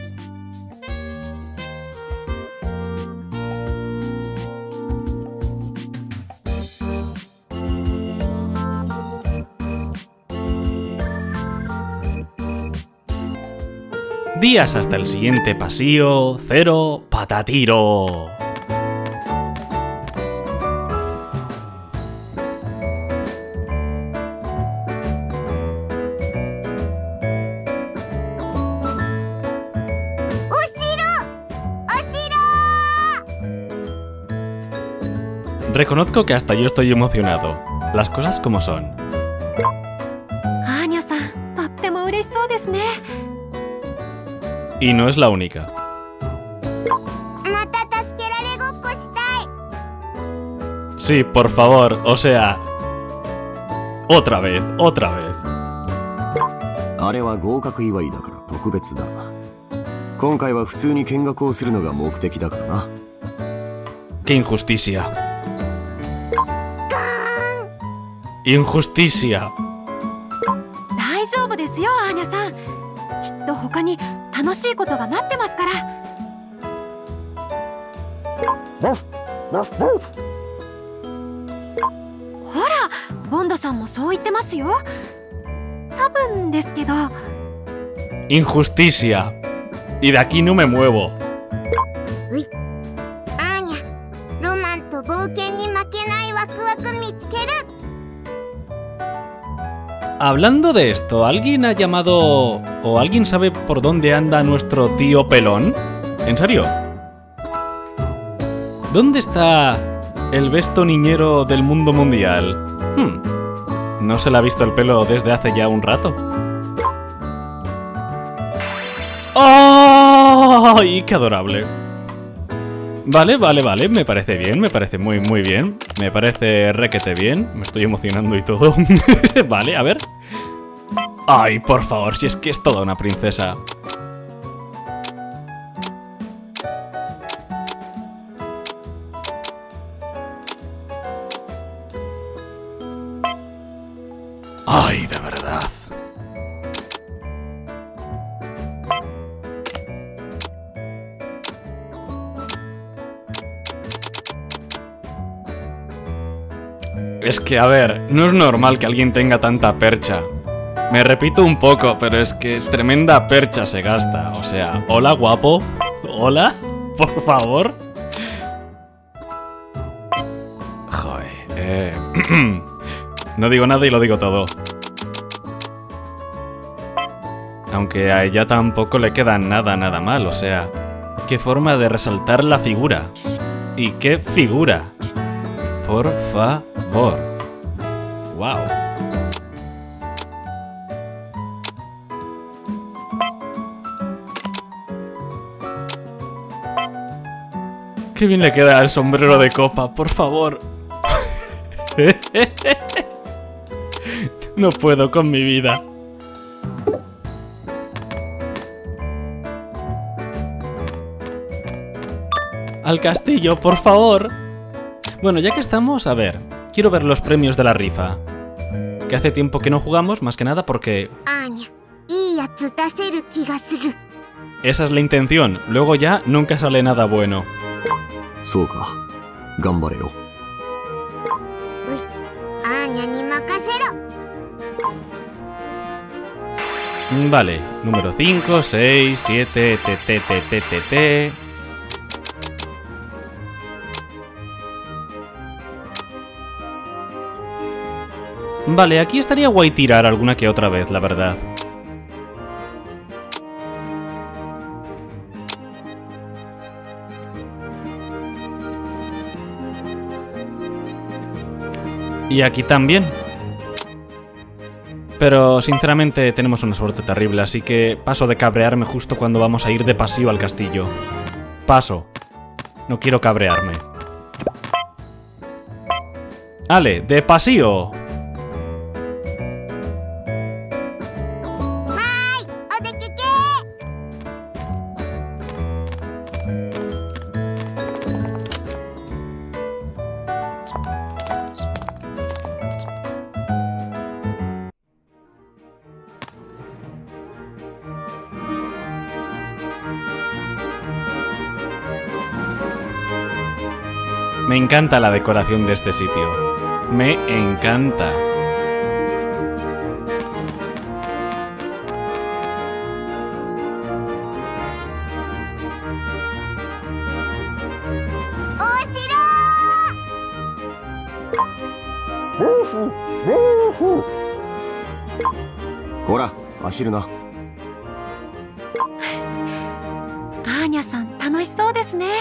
Días hasta el siguiente pasillo, 0 patatiro. Reconozco que hasta yo estoy emocionado. Las cosas como son. Anya-san, とっても嬉しそうですね。 Y no es la única. Sí, por favor, o sea... Otra vez. あれは合格祝いだから特別だ。今回は普通に見学をするのが目的だからな。 ¡Qué injusticia! ¡Injusticia! 大丈夫ですよ、アーニャさん。きっと他に楽しいことが待ってますから。ほら、ボンドさんもそう言ってますよ。多分ですけど。 Injusticia. Y de aquí no me muevo. Hablando de esto, ¿alguien ha llamado o alguien sabe por dónde anda nuestro tío pelón? ¿En serio? ¿Dónde está el besto niñero del mundo mundial? No se le ha visto el pelo desde hace ya un rato. ¡Ay! ¡Qué adorable! Vale, me parece bien, me parece muy bien. Me parece requete bien. Me estoy emocionando y todo. Vale, a ver. ¡Ay, por favor! Si es que es toda una princesa. ¡Ay, de verdad! Es que, a ver, no es normal que alguien tenga tanta percha. Me repito un poco, pero es que tremenda percha se gasta. O sea, hola, guapo. Hola, por favor. Joder, no digo nada y lo digo todo. Aunque a ella tampoco le queda nada mal, o sea... ¡Qué forma de resaltar la figura! ¡Y qué figura! Por favor. ¡Wow! ¡Qué bien le queda el sombrero de copa! ¡Por favor! No puedo con mi vida. ¡Al castillo, por favor! Bueno, ya que estamos, a ver. Quiero ver los premios de la rifa. Que hace tiempo que no jugamos, más que nada porque... Esa es la intención. Luego ya nunca sale nada bueno. Vale, número 5, 6, 7, t. Vale, aquí estaría guay tirar alguna que otra vez, la verdad. Y aquí también. Pero, sinceramente, tenemos una suerte terrible, así que paso de cabrearme justo cuando vamos a ir de paseo al castillo. Paso. No quiero cabrearme. ¡Ale, de paseo! Me encanta la decoración de este sitio. Me encanta. ¡Hora! ¡Ashiruna! Anya-san, 楽しそうですね。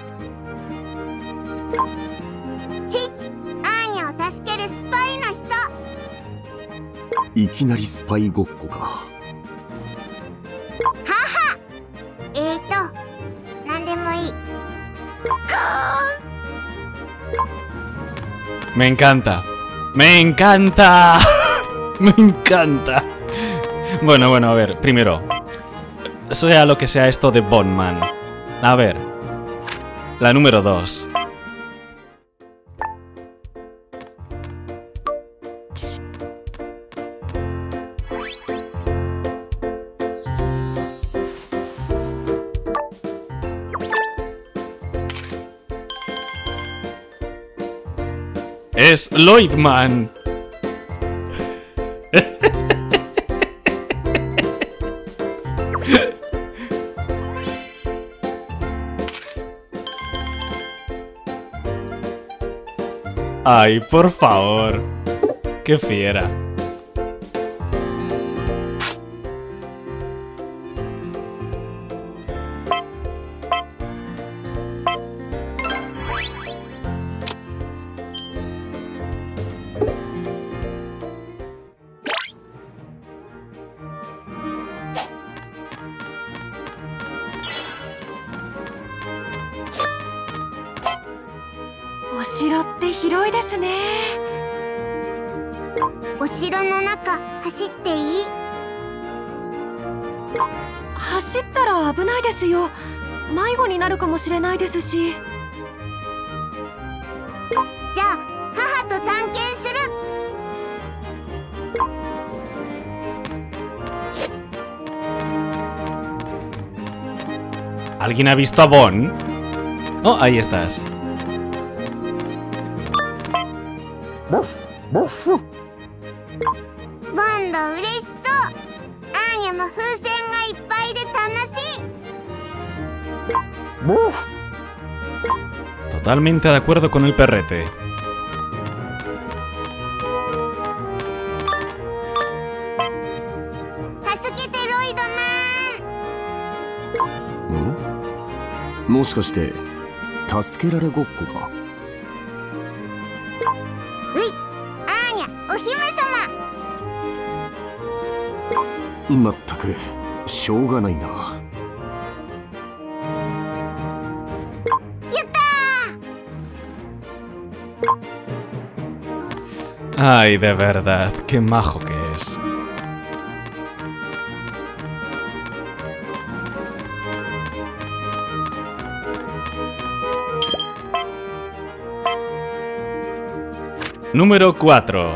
いきなりスパイごっこか。 なんでもいい。 Me encanta. Me encanta. Me encanta. Bueno, a ver, primero. Sea lo que sea esto de Bondman. A ver. La número 2. Es Lloydman. Ay, por favor. Qué fiera. お城って広いですね。 お城の中走っていい？ 走ったら危ないですよ。迷子になるかもしれないですし。 じゃあ母と探検する。 ¿Alguien ha visto a Bon? Oh, ahí estás. ボンド嬉しそう。アーニャも風船がいっぱいで楽しい。 Totalmente de acuerdo con el perrete. 助けてロイドマン。 もしかして助けられごっこか？ うい、アーニャお姫様。 まったくしょうがないな。 やったー。 Ay, de verdad, qué majo que es. Número 4.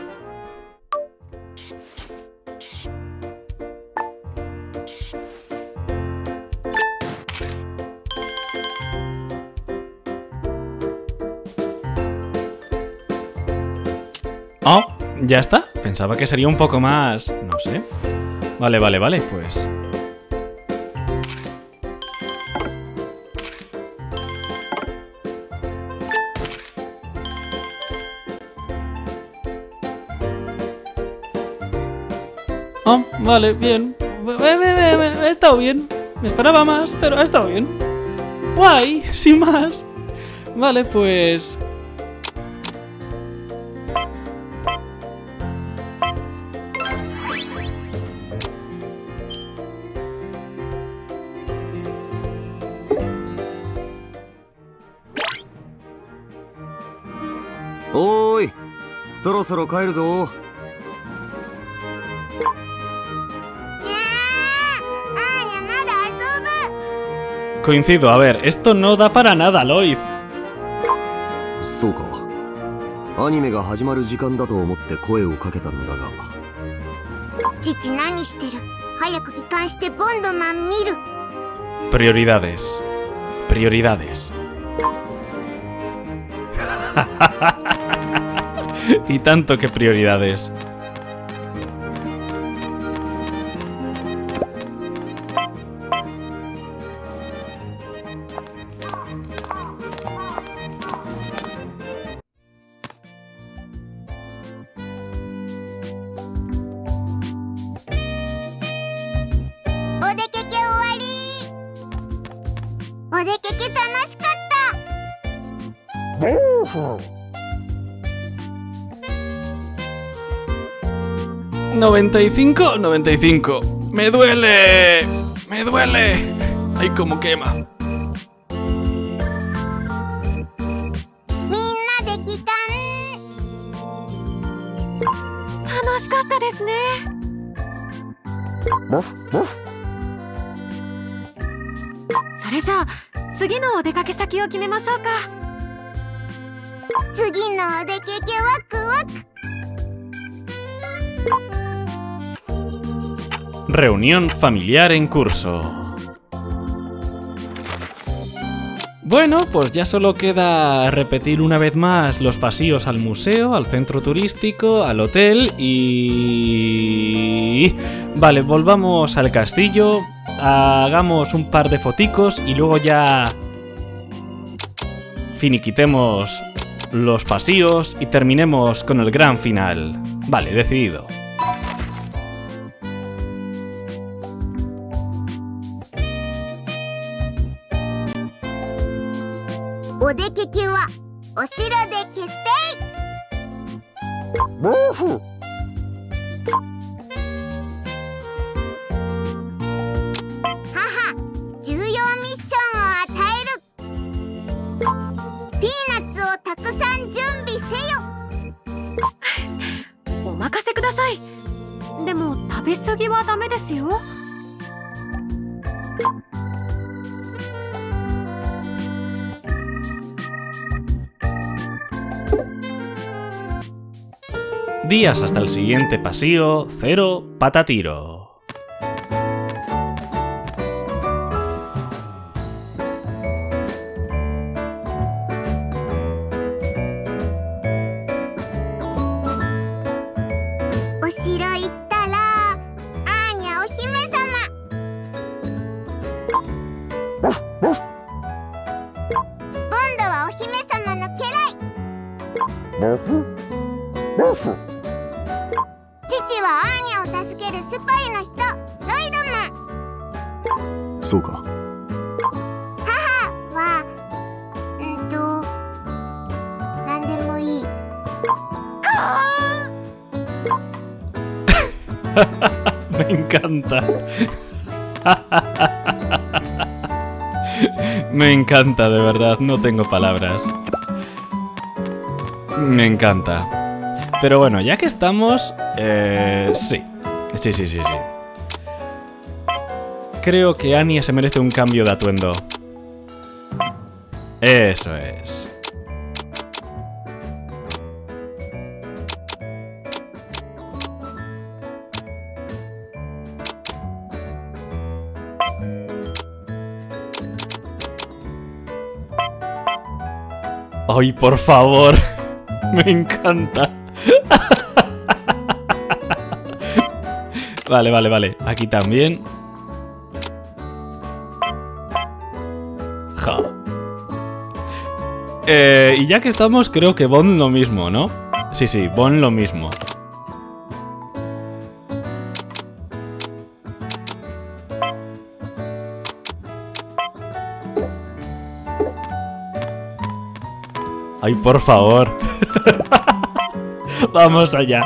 Oh, ya está. Pensaba que sería un poco más... no sé. Vale, pues... Oh, vale, bien. Ha estado bien. Me esperaba más, pero ha estado bien. Guay, sin más. Vale, pues... おーい、そろそろ帰るぞ。 Coincido, a ver, esto no da para nada, Lloyd. そうか。アニメが始まる時間だと思って声をかけたんだが。 父何してる？早く帰還してボンドマン見る。 Prioridades. Prioridades. Y tanto que prioridades. $95. ¡Me duele! ¡Me duele! ¡Ay, cómo quema! みんなで帰還。 楽しかったですね。それじゃあ次のお出かけ先を決めましょうか。 次のお出かけワクワク。 Reunión familiar en curso. Bueno, pues ya solo queda repetir una vez más los pasillos al museo, al centro turístico, al hotel y... Vale, volvamos al castillo, hagamos un par de foticos y luego ya finiquitemos los pasillos y terminemos con el gran final. Vale, decidido. お出かけはお城で決定。母、重要ミッションを与える。ピーナッツを蓄べ過ぎはダメですよ。 Días hasta el siguiente pasillo, 0 patatiro. Me encanta. Me encanta, de verdad, no tengo palabras. Me encanta. Pero bueno, ya que estamos... sí. Sí. Creo que Anya se merece un cambio de atuendo. Eso es. ¡Ay, por favor! Me encanta. Vale. Aquí también. Ja. Y ya que estamos, creo que Bond lo mismo, ¿no? Sí, Bond lo mismo. ¡Ay, por favor! ¡Vamos allá!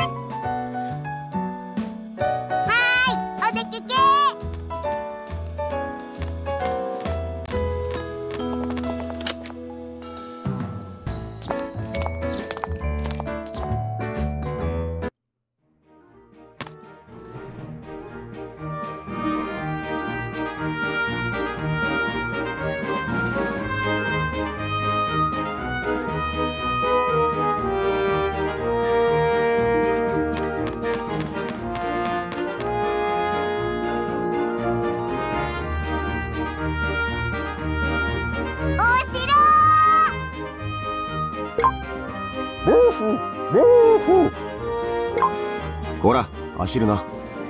Cora, 走るな。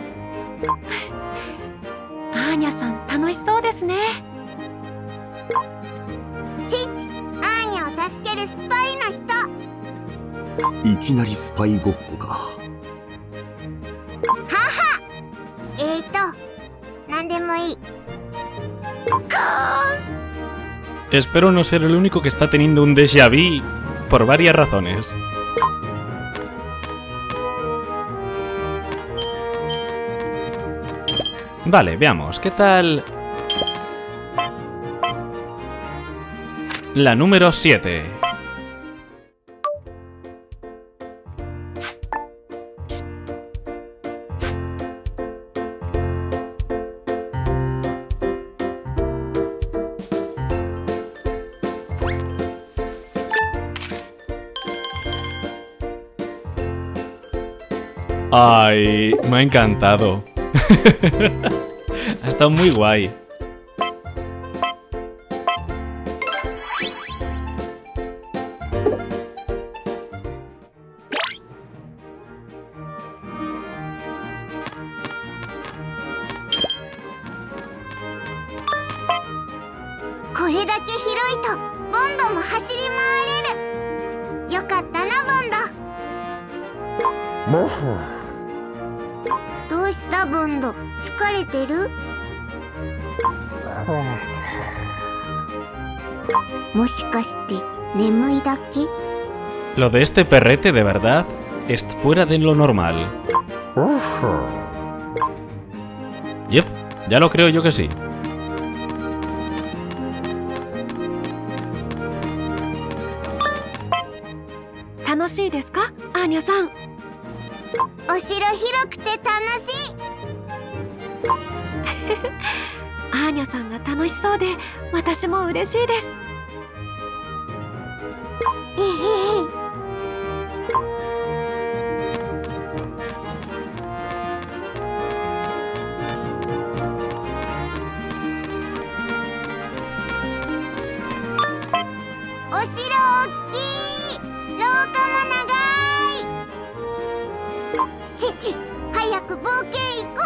アーニャさん楽しそうですね。 父、アーニャを助けるスパイの人。 いきなりスパイごっこか。 母。なんでもいい。 Espero no ser el único que está teniendo un déjà vu por varias razones. Vale, veamos, ¿qué tal? La número 7. Ay, me ha encantado. Ha estado muy guay. Lo de este perrete, de verdad, es fuera de lo normal. Yep, ya lo creo yo que sí. アーニャさんが楽しそうで私も嬉しいです。 お城おっきい、廊下も長い。父、早く冒険行こ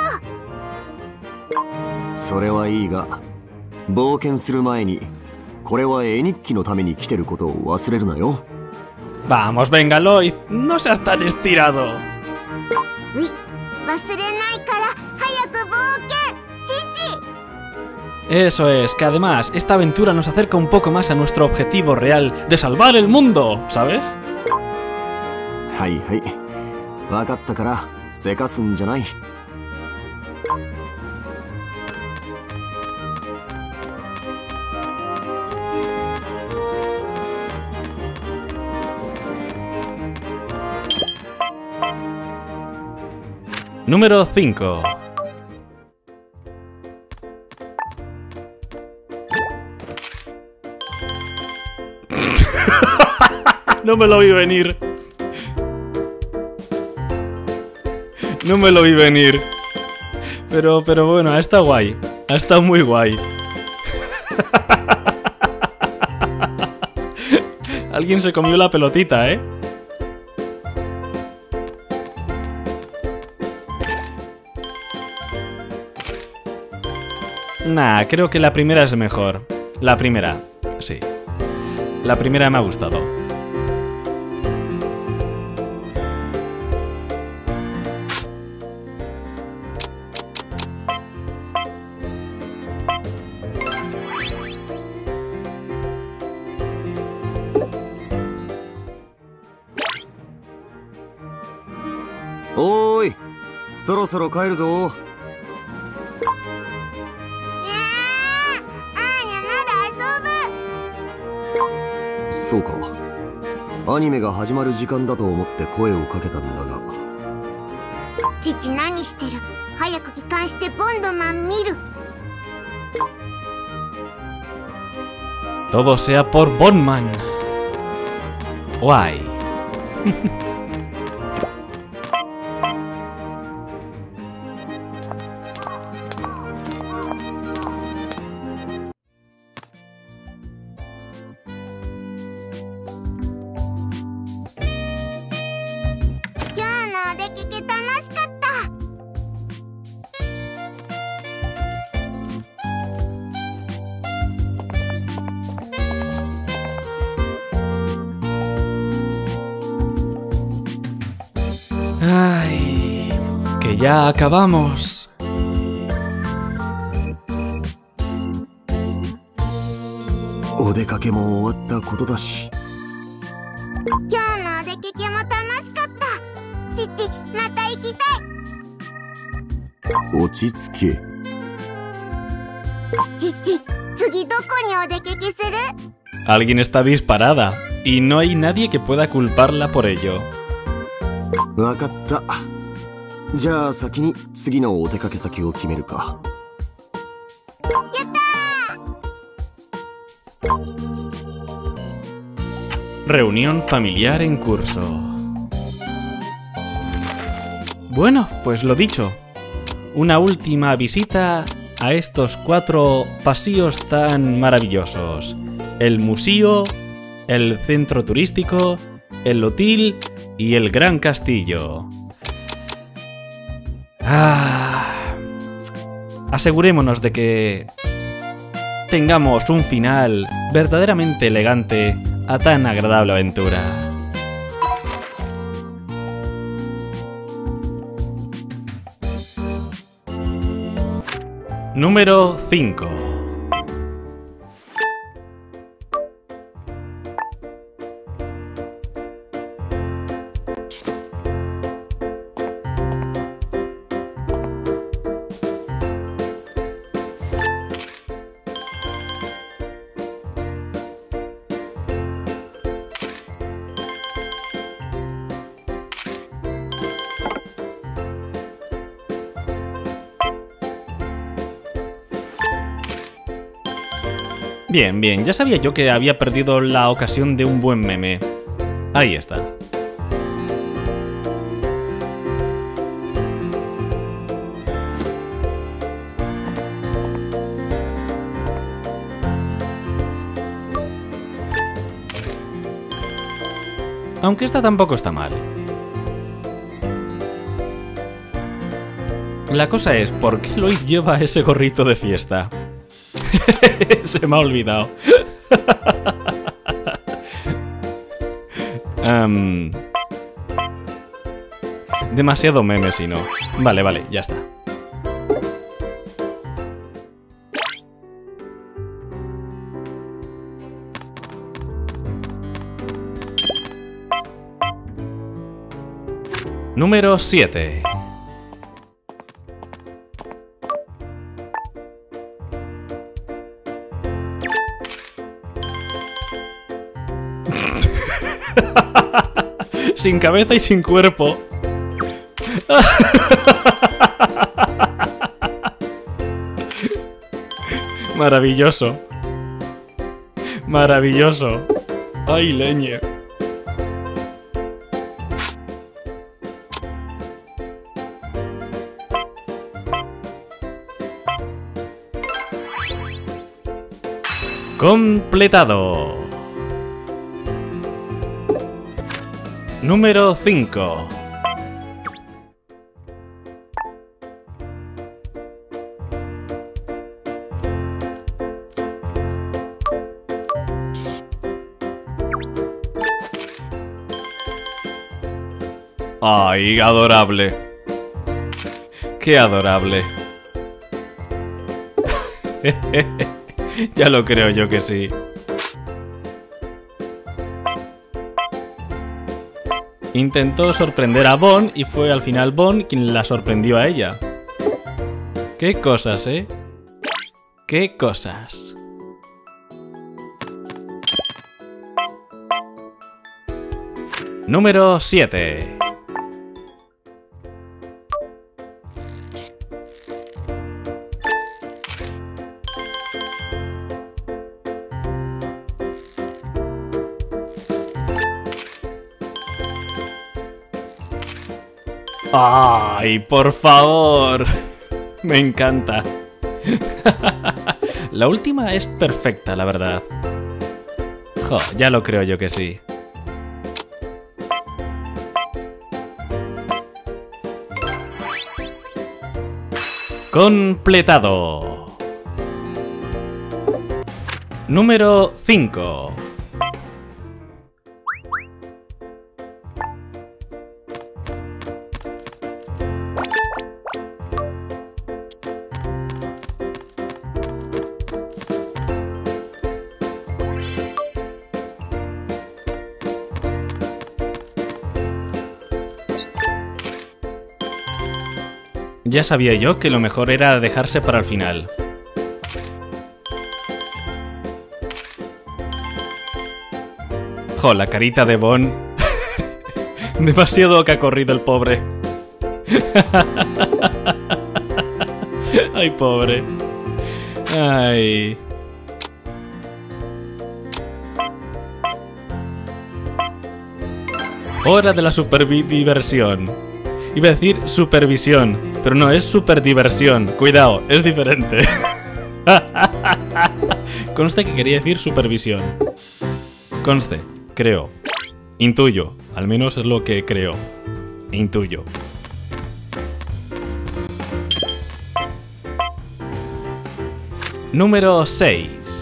う。 それはいいが、冒険する前にこれは絵日記のために来てることを忘れるなよ。 Vamos, venga, Lloyd, no seas tan estirado. うい、忘れないから早く冒険、父。 Eso es, que además esta aventura nos acerca un poco más a nuestro objetivo real de salvar el mundo, ¿sabes? はいはい、分かったからせかすんじゃない。 Número 5. No me lo vi venir. No me lo vi venir. Pero bueno, ha estado guay. Ha estado muy guay. Alguien se comió la pelotita, ¿eh? Nah, creo que la primera es mejor. La primera, sí. La primera me ha gustado. ¡Oy! そろそろ帰るぞ。そうか、アニメが始まる時間だと思って声をかけたんだが。 父、何してる？早く帰還してボンドマン見る。 Todo sea por Bondman. Guay. Ay, que ya acabamos. お出かけも終わったことだし。 今日のお出かけも楽しかった。父、また行きたい。 落ち着け。 父、次どこにお出かけする？ Alguien está disparada y no hay nadie que pueda culparla por ello. わかった。じゃあ先に次のお出かけ先を決めるか。 やったー！ Reunión familiar en curso. Bueno, pues lo dicho. Una última visita a estos 4 pasillos tan maravillosos. El museo, el centro turístico, el hotel y el gran castillo. Asegurémonos de que tengamos un final verdaderamente elegante a tan agradable aventura. Número 5. Bien, bien, ya sabía yo que había perdido la ocasión de un buen meme. Ahí está. Aunque esta tampoco está mal. La cosa es, ¿por qué Lloyd lleva ese gorrito de fiesta? Se me ha olvidado. Demasiado meme si no. Vale, vale, ya está. Número 7. Sin cabeza y sin cuerpo. Maravilloso. Maravilloso. Ay, leñe. Completado. Número 5. Ay, adorable. Qué adorable. Ya lo creo yo que sí. Intentó sorprender a Bon y fue al final Bon quien la sorprendió a ella. Qué cosas, ¿eh? Qué cosas. Número 7. ¡Ay, por favor! Me encanta. La última es perfecta, la verdad. Jo, ya lo creo yo que sí. Completado. Número 5. Ya sabía yo que lo mejor era dejarse para el final. Jo, la carita de Bon. Demasiado que ha corrido el pobre. Ay, pobre. Ay. Hora de la superdiversión. Iba a decir supervisión, pero no, es superdiversión. Cuidado, es diferente. Conste que quería decir supervisión. Conste, creo. Intuyo, al menos es lo que creo. Intuyo. Número 6.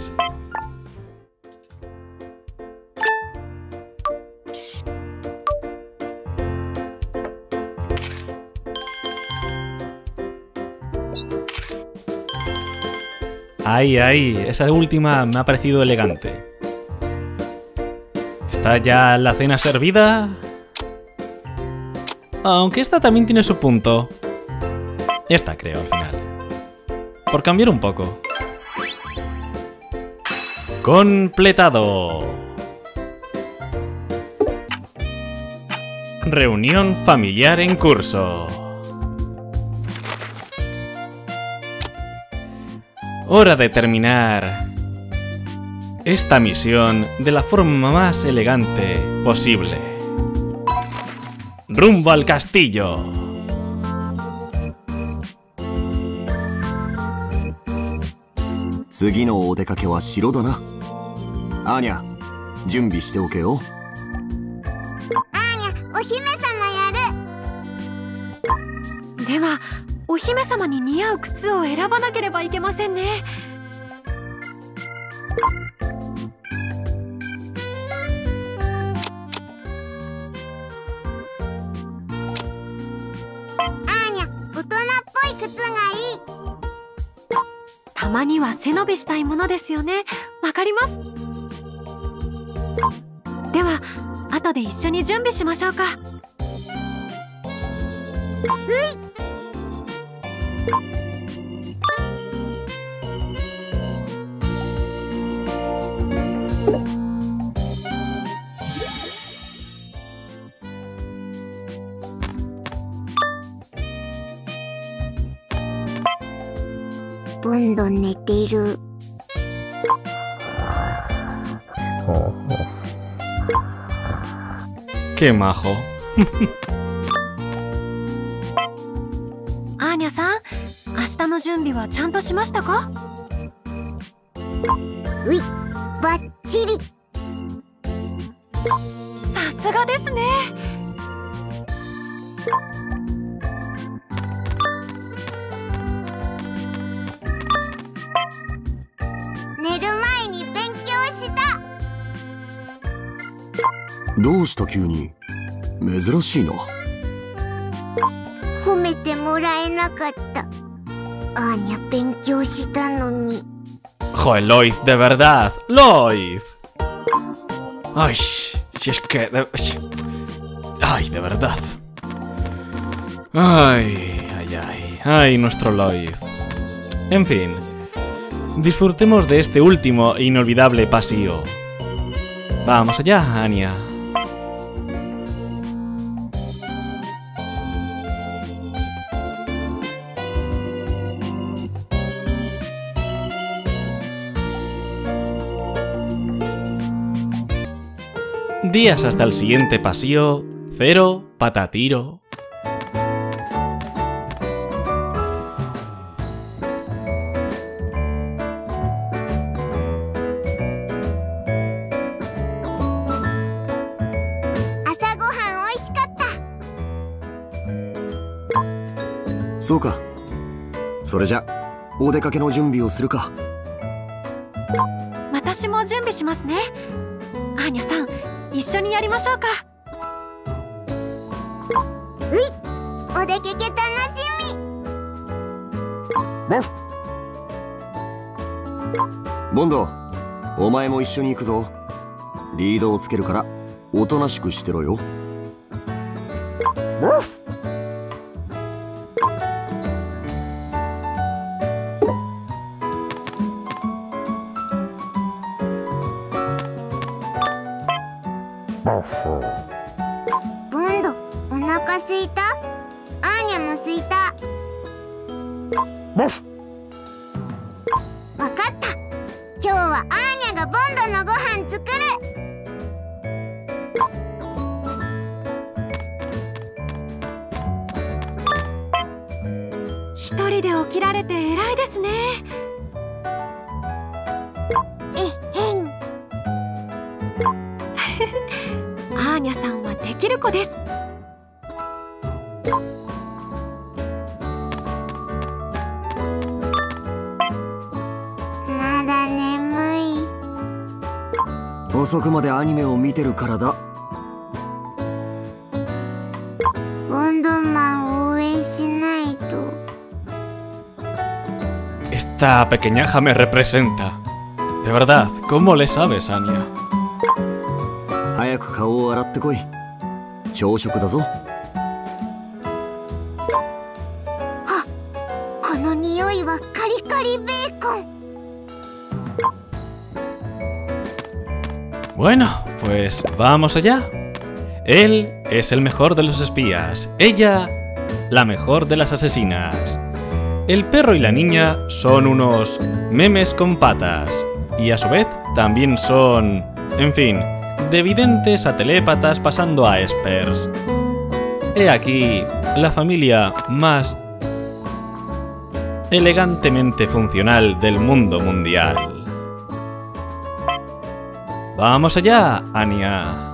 Ay, ay, esa última me ha parecido elegante. ¿Está ya la cena servida? Aunque esta también tiene su punto. Esta creo al final. Por cambiar un poco. Completado. Reunión familiar en curso. Hora de terminar esta misión de la forma más elegante posible. ¡Rumbo al castillo! Siguienteお出かけは城だな。アーニャ、準備しておけよ。 アーニャ、お姫様やる。 ではお姫様に似合う靴を選ばなければいけませんね。 アーニャ、大人っぽい靴がいい。 たまには背伸びしたいものですよね。わかります。では後で一緒に準備しましょうか。 ボンド寝てる。 ¡Qué majo! アーニャさん、明日の準備はちゃんとしましたか？ うい、バッチリ。 さすがですね。 寝る前に勉強した。 どうした急に。珍しいな。 褒めてもらえなかった。アーニャ勉強したのに。 ¡Joder, Loid, de verdad! ¡Loid! ¡Ay! Si es que... ¡Ay, de verdad! ¡Ay, ay, ay! ¡Ay, nuestro Loid! En fin, disfrutemos de este último e inolvidable paseo. ¡Vamos allá, Anya! Días hasta el siguiente paseo. Cero, patatiro. Asagohan そうか。それじゃお出かけの準備をするか。 私も準備しますね。アーニャさん、一緒にやりましょうか。 お出かけ楽しみ。 ボンド、お前も一緒に行くぞ。リードをつけるからおとなしくしてろよ。 ボンド、お腹すいた？アーニャもすいた。わかった。今日はアーニャがボンドのご飯作る。 一人で起きられて偉いですね。アーニャさんはできる子です。 まだ眠い。 遅くまでアニメを見てるからだ。 ボンドマンを応援しないと。 Esta pequeñaja me representa. De verdad, ¿cómo le sabes, Anya? 早く顔を洗ってこい。朝食だぞ。 この匂いはカリカリベーコン。 Bueno, pues vamos allá. Él es el mejor de los espías. Ella, la mejor de las asesinas. El perro y la niña son unos memes con patas. y a su vez también son, en fin, de videntes a telépatas pasando a espers. He aquí la familia más elegantemente funcional del mundo mundial. ¡Vamos allá, Anya!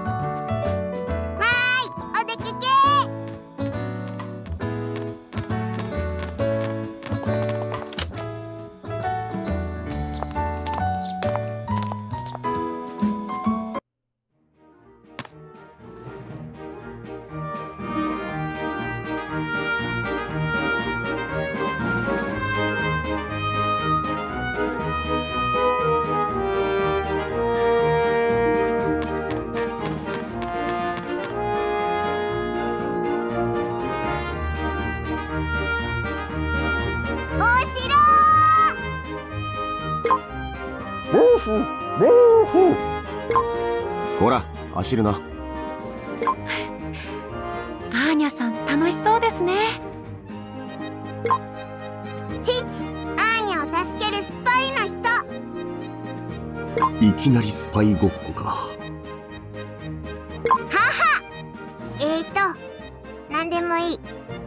Hora, 走るな。 アーニャさん楽しそうですね。 父、アーニャを助けるスパイの人。 いきなりスパイごっこか。 なんでもいい。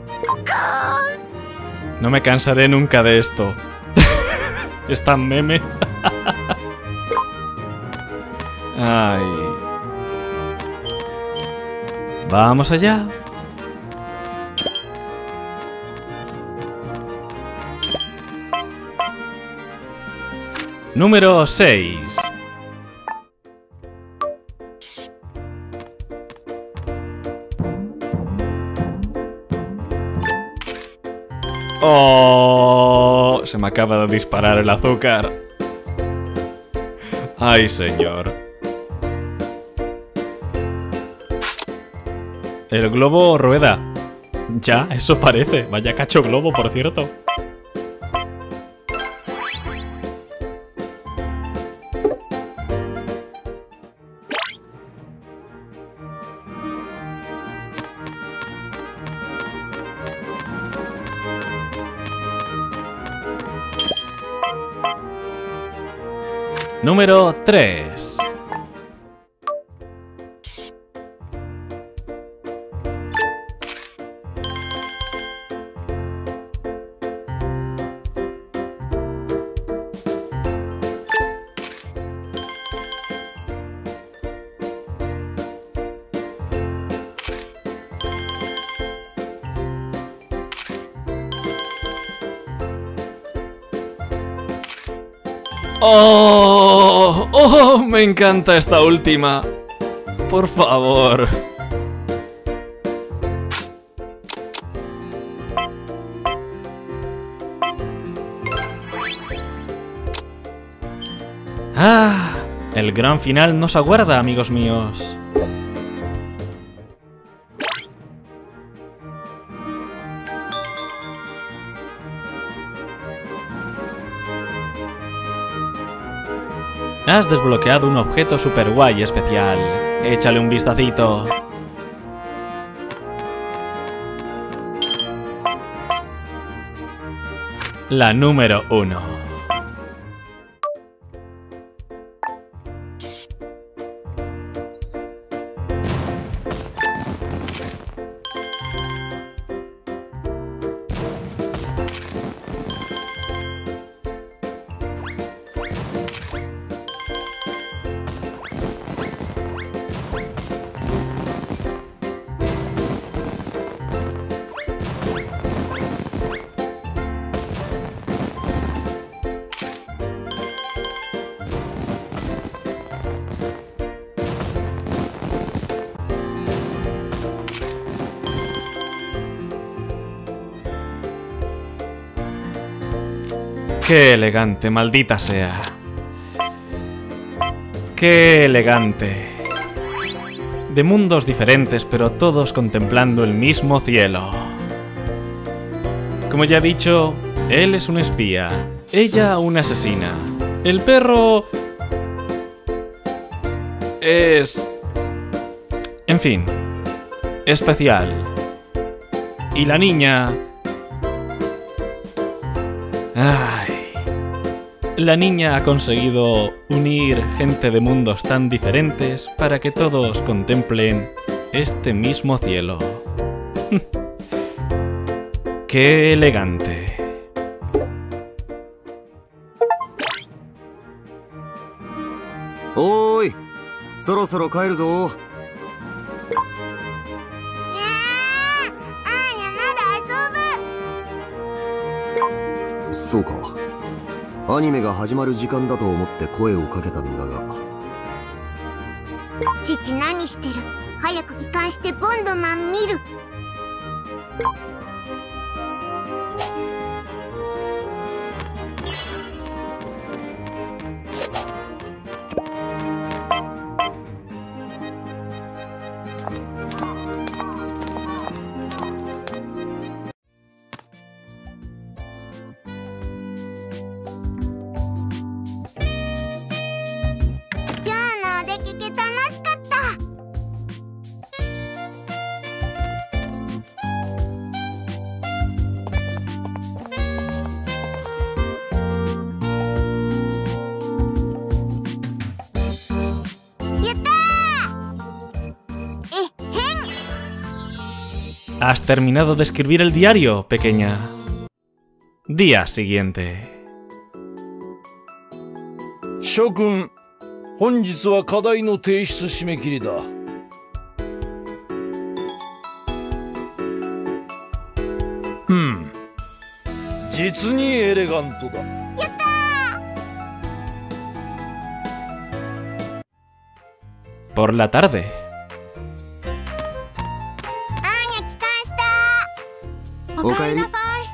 No me cansaré nunca de esto. Es tan meme. Ay. Vamos allá. Número 6. ¡Oh! Se me acaba de disparar el azúcar. ¡Ay, señor! El globo rueda. Ya, eso parece. Vaya cacho globo, por cierto. Número 3. ¡Oh! ¡Oh! Me encanta esta última. Por favor. ¡Ah! El gran final nos aguarda, amigos míos. Has desbloqueado un objeto super guay especial. Échale un vistacito. La número 1. ¡Qué elegante, maldita sea! ¡Qué elegante! De mundos diferentes, pero todos contemplando el mismo cielo. Como ya he dicho, él es un espía, ella una asesina. El perro es... en fin, especial. Y la niña... ¡ay! La niña ha conseguido unir gente de mundos tan diferentes para que todos contemplen este mismo cielo. ¡Qué elegante! ¡Oy! そろそろ帰るぞ。そうか。アニメが始まる時間だと思って声をかけたんだが。 父何してる？早く帰還してボンドマン見る。 ¿Has terminado de escribir el diario, pequeña? Día siguiente. 諸君、本日は課題の提出締め切りだ。実にエレガントだ。 やったー。 Por la tarde. おかえりなさい。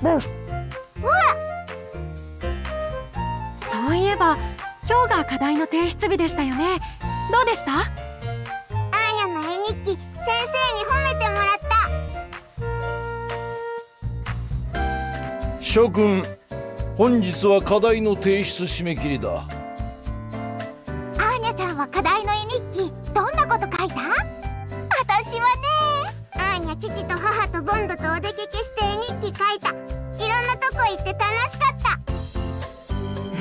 そういえば今日が課題の提出日でしたよね。どうでした？ アーニャの絵日記、先生に褒めてもらった。 諸君、本日は課題の提出締め切りだ。 アーニャちゃんは課題の絵日記、どんなこと書いた？私はね、アーニャ父と母とボンドとお出かけして絵日記書いた。いろんなとこ行って楽しかった。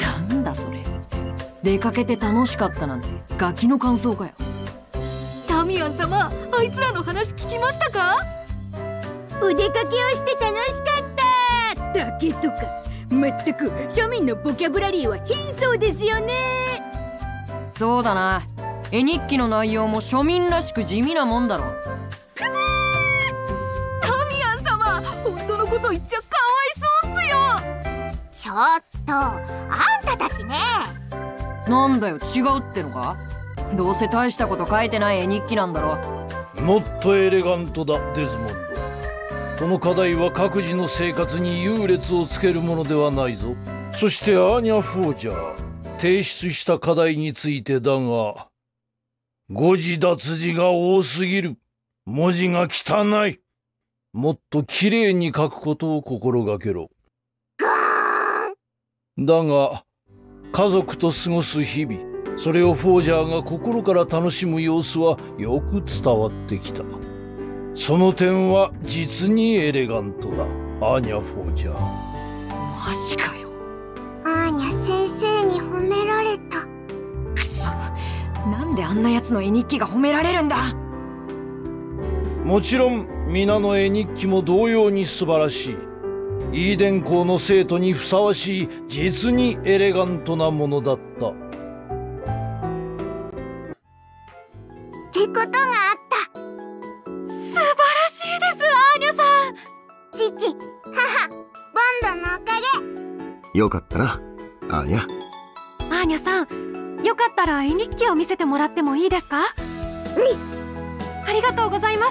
なんだそれ。出かけて楽しかったなんてガキの感想かよ。 タミヤン様、あいつらの話聞きましたか？ お出かけをして楽しかっただけとか、まったく庶民のボキャブラリーは貧相ですよね。 そうだな。絵日記の内容も庶民らしく地味なもんだろ。 タミヤン様、本当のこと言っちゃかわいそうっすよ。 ちょっと、あんたたちね。 なんだよ、違うってのか？どうせ大したこと書いてない絵日記なんだろ。 もっとエレガントだ、デズモンド。この課題は各自の生活に優劣をつけるものではないぞ。そしてアーニャ・フォージャー、提出した課題についてだが、誤字脱字が多すぎる。文字が汚い。もっときれいに書くことを心がけろ。だが、家族と過ごす日々、それをフォージャーが心から楽しむ様子はよく伝わってきた。その点は実にエレガントだ、アーニャ・フォージャー。 マジかよ。 アーニャ先生に褒められた。 くそ、なんであんなやつの絵日記が褒められるんだ。 もちろん皆の絵日記も同様に素晴らしい。イーデン校の生徒にふさわしい実にエレガントなものだった。 ってことがあった。 素晴らしいです、アーニャさん。 父、母、ボンドのおかげ。 よかったな、アーニャ。 アーニャさん、よかったら絵日記を見せてもらってもいいですか？ありがとうございます。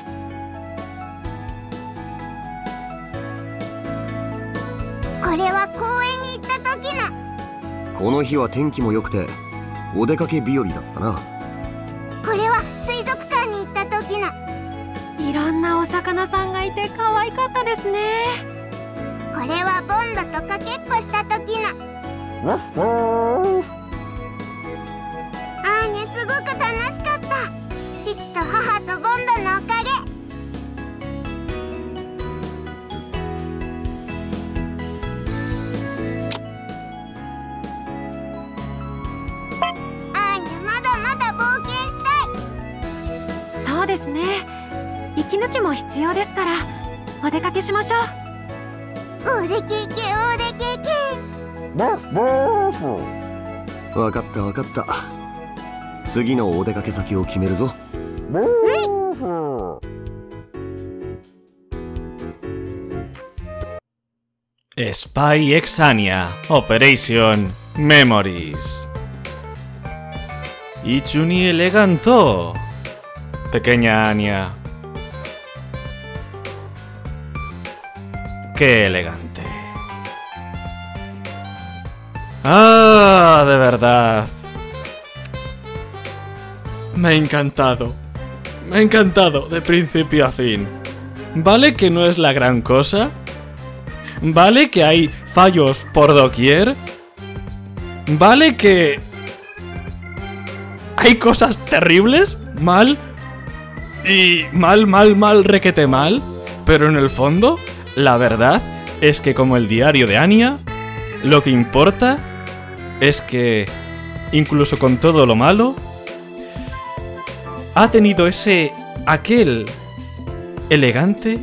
これは公園に行った時の。 この日は天気も良くてお出かけ日和だったな。 これは水族館に行った時の。 いろんなお魚さんがいて可愛かったですね。 これはボンドとかけっこした時の。アーニャすごく楽しかった。父と母とボンドのおかげ。 ですね。息抜きも必要ですから、お出かけしましょう。 お出かけお出かけ。 わかったわかった。次のお出かけ先を決めるぞ。 Spy X Anya Operation Memories. Ichuni eleganto. Pequeña Anya. Qué elegante. Ah, de verdad. Me ha encantado. Me ha encantado de principio a fin. Vale que no es la gran cosa. Vale que hay fallos por doquier. Vale que hay cosas terribles. Mal. Y mal, requete mal. Pero en el fondo, la verdad es que como el diario de Anya, lo que importa es que, incluso con todo lo malo, ha tenido aquel elegante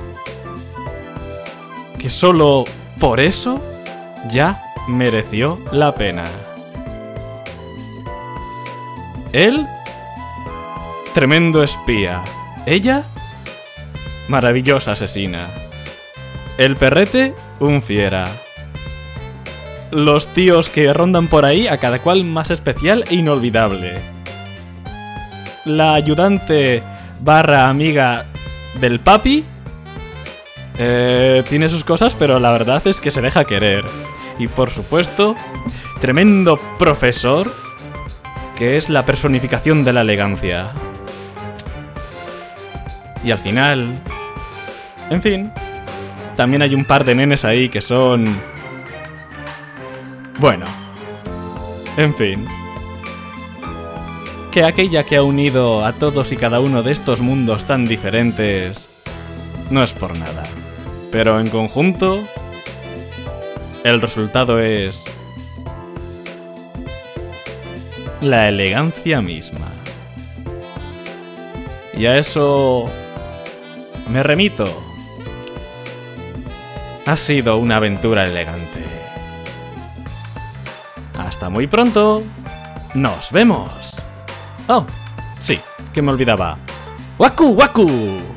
que solo por eso ya mereció la pena. Él, tremendo espía. Ella, maravillosa asesina. El perrete, un fiera. Los tíos que rondan por ahí, a cada cual más especial e inolvidable. La ayudante barra amiga del papi tiene sus cosas, pero la verdad es que se deja querer. Y por supuesto, tremendo profesor, que es la personificación de la elegancia. Y al final, en fin, también hay un par de nenes ahí que son... bueno, en fin. Que aquella que ha unido a todos y cada uno de estos mundos tan diferentes no es por nada. Pero en conjunto, el resultado es la elegancia misma. Y a eso me remito. Ha sido una aventura elegante. Hasta muy pronto. Nos vemos. Oh, sí, que me olvidaba. ¡Waku, waku!